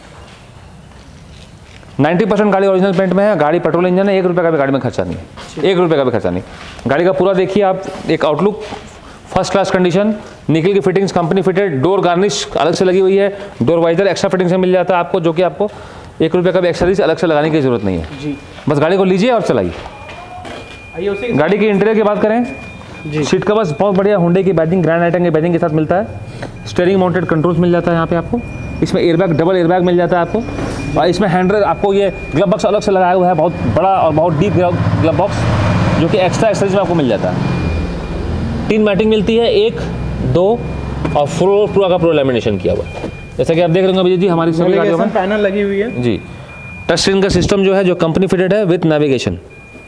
90% गाड़ी ओरिजिनल पेंट में है। गाड़ी पेट्रोल इंजन है, 1 रुपये का भी गाड़ी में खर्चा नहीं है, 1 रुपये का भी खर्चा नहीं। गाड़ी का पूरा देखिए आप, एक outlook first class condition, nickel की fittings company fitted, door garnish अलग से लगी हुई है, डोर वाइजर एक्स्ट्रा फिटिंग से मिल जाता है आपको, जो कि आपको 1 रुपये का भी एक्स्ट्रा अलग से लगाने की जरूरत नहीं है जी। बस गाड़ी को लीजिए और चलाइए। आइए उसी गाड़ी की इंटीरियर की बात करें, सीट कवर्स बहुत बढ़िया Hyundai की बैजिंग, ग्रैंड i10 की बैजिंग के साथ मिलता है। स्टीयरिंग माउंटेड कंट्रोल्स मिल जाता है यहाँ पे आपको। इसमें एयरबैग, डबल एयरबैग मिल जाता है आपको, और इसमें हैंडल आपको ये ग्लव बॉक्स अलग से लगाया हुआ है, बहुत बड़ा और बहुत डीप ग्लव बॉक्स, जो कि एक्स्ट्रा एक्सेसरीज में आपको मिल जाता है। 3 मैटिंग मिलती है, 1, 2 और फ्लोर पूरा का पूरा लैमिनेशन किया हुआ है, जैसा कि आप देख रहे होंगे अभिजीत जी हमारी सभी गाड़ियों में पैनल लगी हुई है जी। टच स्क्रीन का सिस्टम जो है जो कंपनी फिटेड है विथ नेविगेशन।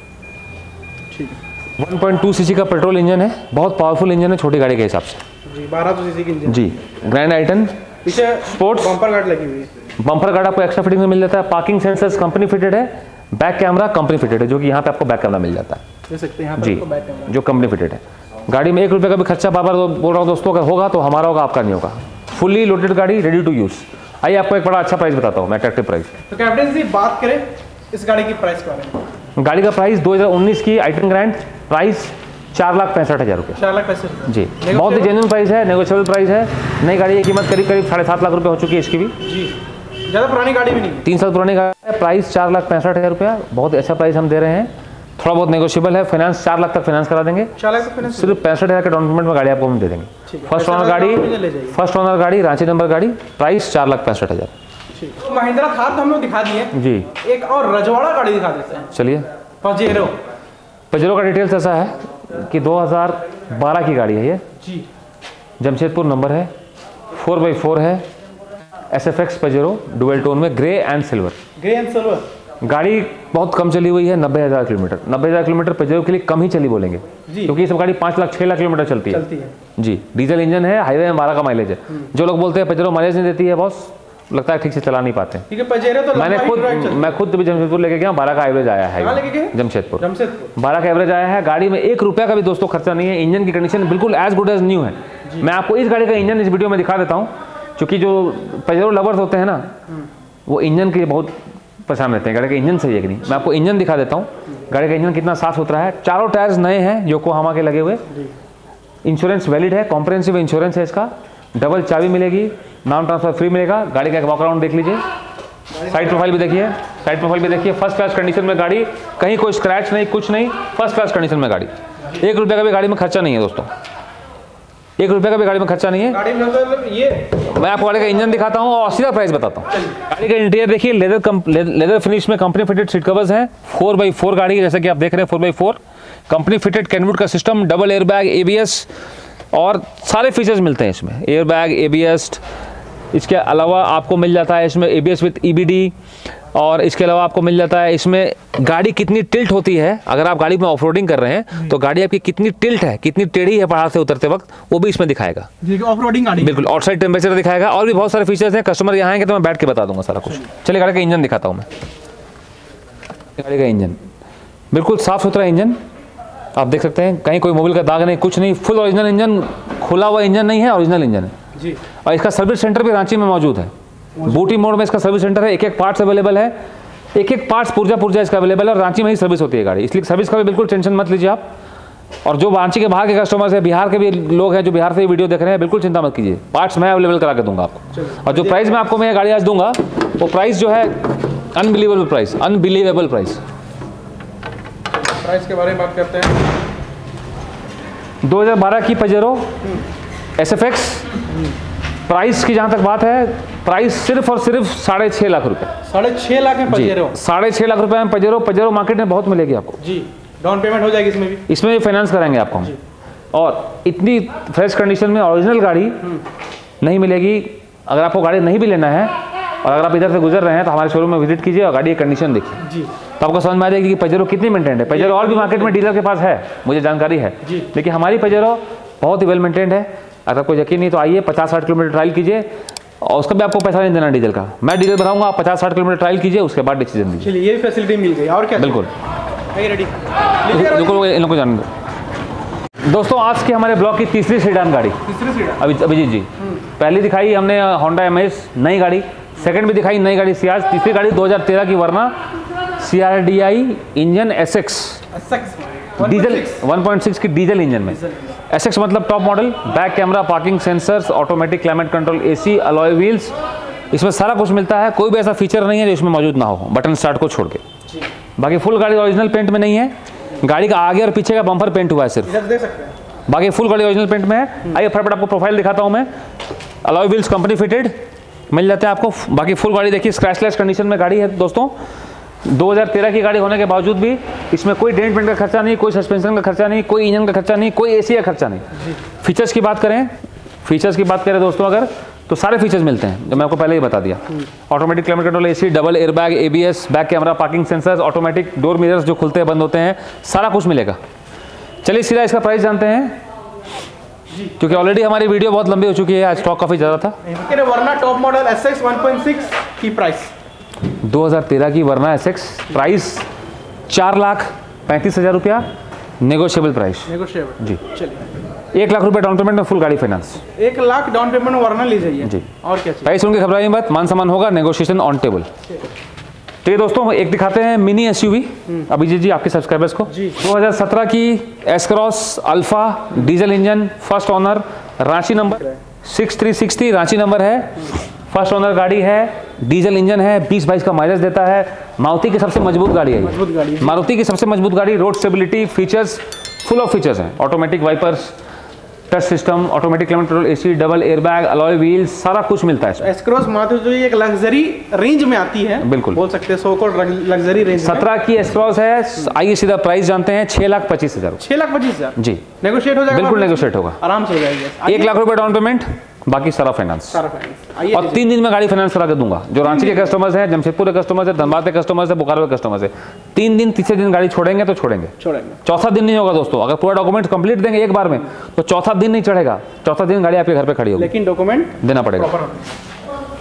1.2 सीसी का पेट्रोल इंजन है, बहुत पावरफुल इंजन है छोटी गाड़ी के हिसाब से जी। 1200 सीसी की इंजन जी। ग्रैंड i10 पीछे स्पोर्ट्स, बम्पर गार्ड लगी हुई है। बम्पर गार्ड आपको एक्स्ट्रा फिटिंग में मिल जाता है। पार्किंग सेंसर्स कंपनी फिटेड है, बैक कैमरा कंपनी फिटेड है, जो कि यहाँ पे आपको बैक कैमरा मिल जाता है देख सकते हैं यहाँ जी, पर बैक कैमरा जो कंपनी फिटेड है। गाड़ी में 1 रुपये का भी खर्चा, बार बार बोल रहा हूँ दोस्तों, अगर होगा तो हमारा होगा, आपका नहीं होगा। फुल्ली लोडेड गाड़ी, रेडी टू यूज़। आइए आपको एक बड़ा अच्छा प्राइस बताता हूँ मैं, अट्रैक्टिव प्राइस। तो कैप्टन जी बात करें इस गाड़ी की प्राइस के बारे में। गाड़ी का प्राइस 2019 की i10 ग्रैंड प्राइस 4,65,000 रुपये 4,65,000 जी। बहुत ही जेन्युइन प्राइस है, नेगोशिएबल प्राइस है। नई गाड़ी की कीमत करीब 7.5 लाख रुपये हो चुकी है इसकी भी जी। ज़्यादा पुरानी गाड़ी भी नहीं है, 3 साल पुरानी गाड़ी है। प्राइस 4,65,000 रुपया, बहुत ही अच्छा प्राइस हम दे रहे हैं। थोड़ा बहुत नेगोशिएबल है, फाइनेंस 4 लाख तक फाइनेंस करा देंगे। 4 लाख तक सिर्फ 65,000 के डाउन पेमेंट में गाड़ी आपको हम दे देंगे। फर्स्ट ओनर गाड़ी, रांची नंबर गाड़ी, प्राइस 4,65,000। तो महिंद्रा थार तो हम लोग दिखा दिए जी। एक और रजवाड़ा गाड़ी दिखा देते हैं, चलिए। पजेरो का डिटेल्स ऐसा है कि 2012 की गाड़ी है ये जी। जमशेदपुर नंबर है, 4x4 है, SFX पजेरो डुअल टोन में, ग्रे एंड सिल्वर। गाड़ी बहुत कम चली हुई है, 90,000 किलोमीटर। 90,000 किलोमीटर पजेरो के लिए कम ही चली बोलेंगे जी, क्योंकि ये सब गाड़ी 5 लाख 6 लाख किलोमीटर चलती है जी। डीजल इंजन है, हाईवे में 12 का माइलेज है। जो लोग बोलते हैं पजेरो माइलेज नहीं देती है बॉस, लगता है ठीक से चला नहीं पाते। ठीक है, पजेरो तो मैं खुद भी जमशेदपुर लेके गया, 12 का एवरेज आया है। जमशेदपुर 12 का एवरेज आया है। गाड़ी में 1 रुपया का भी दोस्तों खर्चा नहीं है। इंजन की कंडीशन बिल्कुल एज गुड एज न्यू है। मैं आपको इस गाड़ी का इंजन इस वीडियो में दिखा देता हूँ, क्योंकि जो पजेरो लवर्स होते हैं ना, वो इंजन के लिए बहुत परेशान रहते हैं गाड़ी के इंजन सही है कि नहीं। मैं आपको इंजन दिखा देता हूँ, गाड़ी का इंजन कितना साफ सुथरा है। चारों टायर्स नए हैं योकोहामा के लगे हुए। इंश्योरेंस वैलिड है, कॉम्प्रिहेंसिव इंश्योरेंस है इसका। डबल चाबी मिलेगी, नाम ट्रांसफर फ्री मिलेगा। गाड़ी का एक वॉक अराउंड देख लीजिए, साइड प्रोफाइल भी देखिए, साइड प्रोफाइल भी देखिए। फर्स्ट क्लास कंडीशन में गाड़ी, कहीं कोई स्क्रैच नहीं, कुछ नहीं, फर्स्ट क्लास कंडीशन में गाड़ी। 1 रुपये का भी गाड़ी में खर्चा नहीं है दोस्तों, 1 रुपये का भी गाड़ी में खर्चा नहीं है। गाड़ी में ये मैं आपको गाड़ी का इंजन दिखाता हूँ और सीधा प्राइस बताता हूँ। गाड़ी का इंटीरियर देखिए, लेदर फिनिश में कंपनी फिटेड सीट कवर्स हैं। 4x4 गाड़ी है, जैसे कि आप देख रहे हैं 4x4 कंपनी फिटेड कैनवुड का system, double air bag, ABS और सारे फीचर्स मिलते हैं इसमें। एयर बैग, ABS, इसके अलावा आपको मिल जाता है इसमें ABS विद EBD, और इसके अलावा आपको मिल जाता है इसमें गाड़ी कितनी टिल्ट होती है। अगर आप गाड़ी में ऑफ रोडिंग कर रहे हैं तो गाड़ी आपकी कितनी टिल्ट है, कितनी टेढ़ी है पहाड़ से उतरते वक्त, वो भी इसमें दिखाएगा। ऑफ रोडिंग गाड़ी बिल्कुल आउटसाइड टेम्परेचर दिखाएगा, और भी बहुत सारे फीचर्स हैं। कस्टमर यहाँ आएंगे तो मैं बैठ के बता दूंगा सारा कुछ। चलिए गाड़ी का इंजन दिखाता हूँ मैं। गाड़ी का इंजन बिल्कुल साफ सुथरा इंजन, आप देख सकते हैं, कहीं कोई मोबिल का दाग नहीं, कुछ नहीं। फुल ओरिजिनल इंजन, खुला हुआ इंजन नहीं है, ओरिजिनल इंजन है जी। और इसका सर्विस सेंटर भी रांची में मौजूद है। बूटी मोड में इसका सर्विस सेंटर है, एक पार्ट्स अवेलेबल है, एक पार्ट्स पुर्जा इसका अवेलेबल है, और रांची में ही सर्विस होती है गाड़ी, इसलिए सर्विस का भी बिल्कुल टेंशन मत लीजिए आप। और जो रांची के बाहर के कस्टमर्स हैं, बिहार के भी लोग हैं जो बिहार से वीडियो देख रहे हैं, बिल्कुल चिंता मत कीजिए, पार्ट्स मैं अवेलेबल करा के दूंगा आपको। और जो प्राइस मैं आपको गाड़ी आज दूंगा, वो प्राइस जो है unbelievable price, unbelievable price. Price के बारे में बात करते हैं। 2012 की पजेरो SFX, प्राइस की जहाँ तक बात है, प्राइस सिर्फ और सिर्फ 6.5 लाख रुपए। 6.5 लाख में पजेरो, 6.5 लाख रुपए में पजेरो मार्केट में बहुत मिलेगी आपको जी। डाउन पेमेंट हो जाएगी इसमें भी, इसमें भी फाइनेंस कराएंगे आपको हम। और इतनी फ्रेश कंडीशन में ओरिजिनल गाड़ी नहीं मिलेगी। अगर आपको गाड़ी नहीं भी लेना है और अगर आप इधर से गुजर रहे हैं तो हमारे शोरूम में विजिट कीजिए और गाड़ी की कंडीशन देखिए जी, तो आपको समझ में आ जाएगी कि पजेरो कितनी मेंटेन्ड है। पजेरो और भी मार्केट में डीलर के पास है, मुझे जानकारी है, लेकिन हमारी पजेरो बहुत ही वेल मेंटेन्ड है। अगर आपको यकीन नहीं तो आइए 50-60 किलोमीटर ट्रायल कीजिए, और उसका भी आपको पैसा नहीं देना डीजल का। मैं डीजल बताऊंगा, आप 50-60 किलोमीटर ट्रायल कीजिए, उसके बाद डिसीजन दीजिए। चलिए, ये भी फैसिलिटी मिल गई। और क्या? बिल्कुल रेडी, इन लोगों को जानने दो। दोस्तों, आज के हमारे ब्लॉग की तीसरी सीडान गाड़ी, अभिजीत जी। पहली दिखाई हमने होंडा MS नई गाड़ी, सेकंड भी दिखाई नई गाड़ी सियाज, तीसरी गाड़ी 2013 की वरना CRDI इंजन SX डीजल 1.6 की डीजल इंजन में। SX मतलब top model, back camera, parking sensors, automatic climate control, AC, alloy wheels, इसमें सारा कुछ मिलता है। कोई भी ऐसा फीचर नहीं है जो इसमें मौजूद ना हो, बटन स्टार्ट को छोड़ के। बाकी फुल गाड़ी ओरिजिनल पेंट में नहीं है, गाड़ी का आगे और पीछे का बम्पर पेंट हुआ है सिर्फ, देख सकते हैं। बाकी फुल गाड़ी ओरिजिनल पेंट में है। आइए फटाफट आपको प्रोफाइल दिखाता हूँ मैं। अलॉय व्हील्स कंपनी फिटेड मिल जाते हैं आपको। बाकी फुल गाड़ी देखिए, स्क्रैचलेस कंडीशन में गाड़ी है दोस्तों। 2013 की गाड़ी होने के बावजूद भी इसमें कोई डेंट पेंट का खर्चा नहीं, कोई सस्पेंशन का खर्चा नहीं, कोई इंजन का खर्चा नहीं, कोई AC का खर्चा नहीं। फीचर्स की बात करें दोस्तों अगर, तो सारे फीचर्स मिलते हैं जो मैं आपको पहले ही बता दिया। Automatic climate control, AC, double air bag, ABS, back camera, parking sensors, automatic door mirrors जो खुलते हैं बंद होते हैं, सारा कुछ मिलेगा। चलिए सीधा इसका प्राइस जानते हैं, क्योंकि ऑलरेडी हमारी वीडियो बहुत लंबी हो चुकी है, आज स्टॉक काफ़ी ज़्यादा था। वरना टॉप मॉडल SX 1.6 की प्राइस 2013 की वरना SX प्राइस 4,35,000 रुपया, नेगोशिएबल प्राइस जी। चलिए, 1 लाख रुपये डाउन पेमेंट में फुल गाड़ी फाइनेंस। 1 लाख डाउन पेमेंट में वरना ली जाइए जी। और क्या चाहिए? प्राइस उनके घबराइए मत, मान सम्मान होगा, नेगोशिएशन ऑन टेबल। तो ये दोस्तों एक दिखाते हैं मिनी SUV अभिजीत जी आपके सब्सक्राइबर्स को। 2017 की S-Cross Alpha diesel engine, first owner, Ranchi number 6360 Ranchi number है, फर्स्ट ओनर गाड़ी है, डीजल इंजन है, 20-22 का माइलेज देता है। मारुति की सबसे मजबूत गाड़ी है, मारुति की सबसे मजबूत गाड़ी। Road stability, features full of features हैं, automatic wipers, touch system, automatic climate control, AC, double air bag, alloy wheels, सारा कुछ मिलता है। S-Cross मारुति जो एक लग्जरी रेंज में आती है, बिल्कुल बोल सकते हैं, सो कॉल्ड लग्जरी रेंज। 17 की S-Cross है। आइए सीधा प्राइस जानते हैं, 6,25,000। 6,25,000 जी, नेगोशिएट हो जाएगा, बिल्कुल नेगोशिएट होगा, आराम से हो जाएगा। 1 लाख रुपए डाउन पेमेंट, बाकी सारा फाइनेंस। और 3 दिन में गाड़ी फाइनेंस करा के दूंगा। जो रांची के कस्टमर्स हैं, जमशेदपुर के कस्टमर्स हैं, धनबाद के कस्टमर्स हैं, बोकारो के कस्टमर्स हैं, 3 दिन तीसरे दिन गाड़ी छोड़ेंगे तो छोड़ेंगे। चौथा दिन नहीं होगा दोस्तों। अगर पूरा डॉक्यूमेंट कंप्लीट देंगे एक बार में तो चौथा दिन नहीं चढ़ेगा, चौथा दिन गाड़ी आपके घर पे खड़ी होगी, लेकिन डॉक्यूमेंट देना पड़ेगा।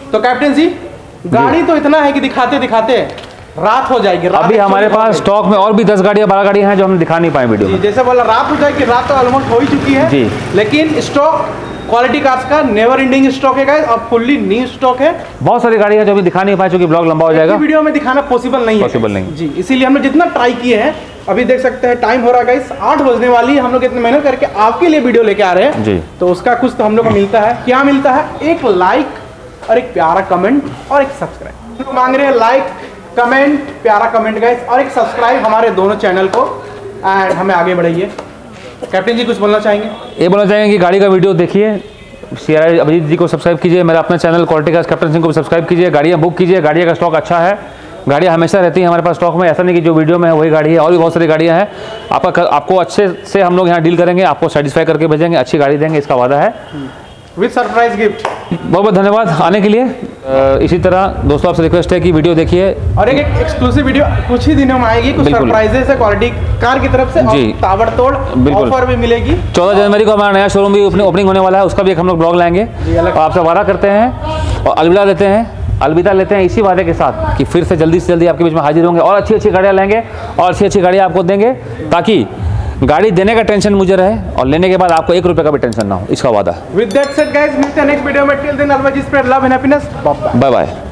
तो कैप्टन जी गाड़ी तो इतना है कि दिखाते दिखाते रात हो जाएगी। रात अभी हमारे पास स्टॉक में और भी 10 गाड़ियाँ 12 गाड़ियाँ हैं जो हम दिखा नहीं पाए वीडियो में। जैसे बोला रात हो जाएगी, रात तो ऑलमोस्ट हो ही चुकी है जी। लेकिन स्टॉक क्वालिटी कार्स का नेवर एंडिंग स्टॉक है गाइस और फुल्ली न्यू स्टॉक है। बहुत सारी गाड़ियाँ जो अभी दिखा नहीं पाए क्योंकि ब्लॉग लंबा हो जाएगा, वीडियो में दिखाना पॉसिबल नहीं है। पॉसिबल नहीं जी, इसीलिए हमने जितना ट्राई किए हैं। अभी देख सकते हैं टाइम हो रहा है गाइस 8 बजने वाली है। हम लोग इतनी मेहनत करके आपके लिए वीडियो लेके आ रहे हैं जी। तो उसका कुछ तो हम लोग को मिलता है। क्या मिलता है? एक लाइक और एक प्यारा कमेंट और एक सब्सक्राइब। हम लोग मांग रहे हैं लाइक, कमेंट, प्यारा कमेंट गाइस और एक सब्सक्राइब हमारे दोनों चैनल को, एंड हमें आगे बढ़ाइए। कैप्टन जी कुछ बोलना चाहेंगे? ये बोलना चाहेंगे कि गाड़ी का वीडियो देखिए, CRI अभिजीत जी को सब्सक्राइब कीजिए, मेरा अपना channel quality cars captain Singh को सब्सक्राइब कीजिए, गाड़ियाँ बुक कीजिए। गाड़ियों का स्टॉक अच्छा है, गाड़ियाँ हमेशा रहती हैं हमारे पास स्टॉक में। ऐसा नहीं कि जो वीडियो में है वही गाड़ी है, और भी बहुत सारी गाड़ियाँ हैं। आपको अच्छे से हम लोग यहाँ डील करेंगे, आपको सेटिस्फाई करके भेजेंगे, अच्छी गाड़ी देंगे, इसका वादा है, विद सरप्राइज गिफ्ट। बहुत बहुत धन्यवाद आने के लिए। इसी तरह दोस्तों आपसे रिक्वेस्ट है कि वीडियो देखिए और एक एक्सक्लूसिव वीडियो कुछ ही दिनों में आएगी, कुछ सरप्राइजेस है क्वालिटी कार की तरफ से और ताबड़तोड़ ऑफर भी मिलेगी। 14 जनवरी को हमारा नया शोरूम भी ओपनिंग होने वाला है, उसका भी एक हम लोग ब्लॉग लाएंगे और आपसे वादा करते हैं और अलविदा लेते हैं इसी वादे के साथ कि फिर से जल्दी आपके बीच में हाजिर होंगे और अच्छी गाड़ियाँ लेंगे और अच्छी गाड़ियाँ आपको देंगे, ताकि गाड़ी देने का टेंशन मुझे रहे और लेने के बाद आपको 1 रुपये का भी टेंशन ना हो, इसका वादा। विद दैट सेड गाइस, मिलते हैं नेक्स्ट वीडियो में। Till then always spread love and happiness. Bye bye.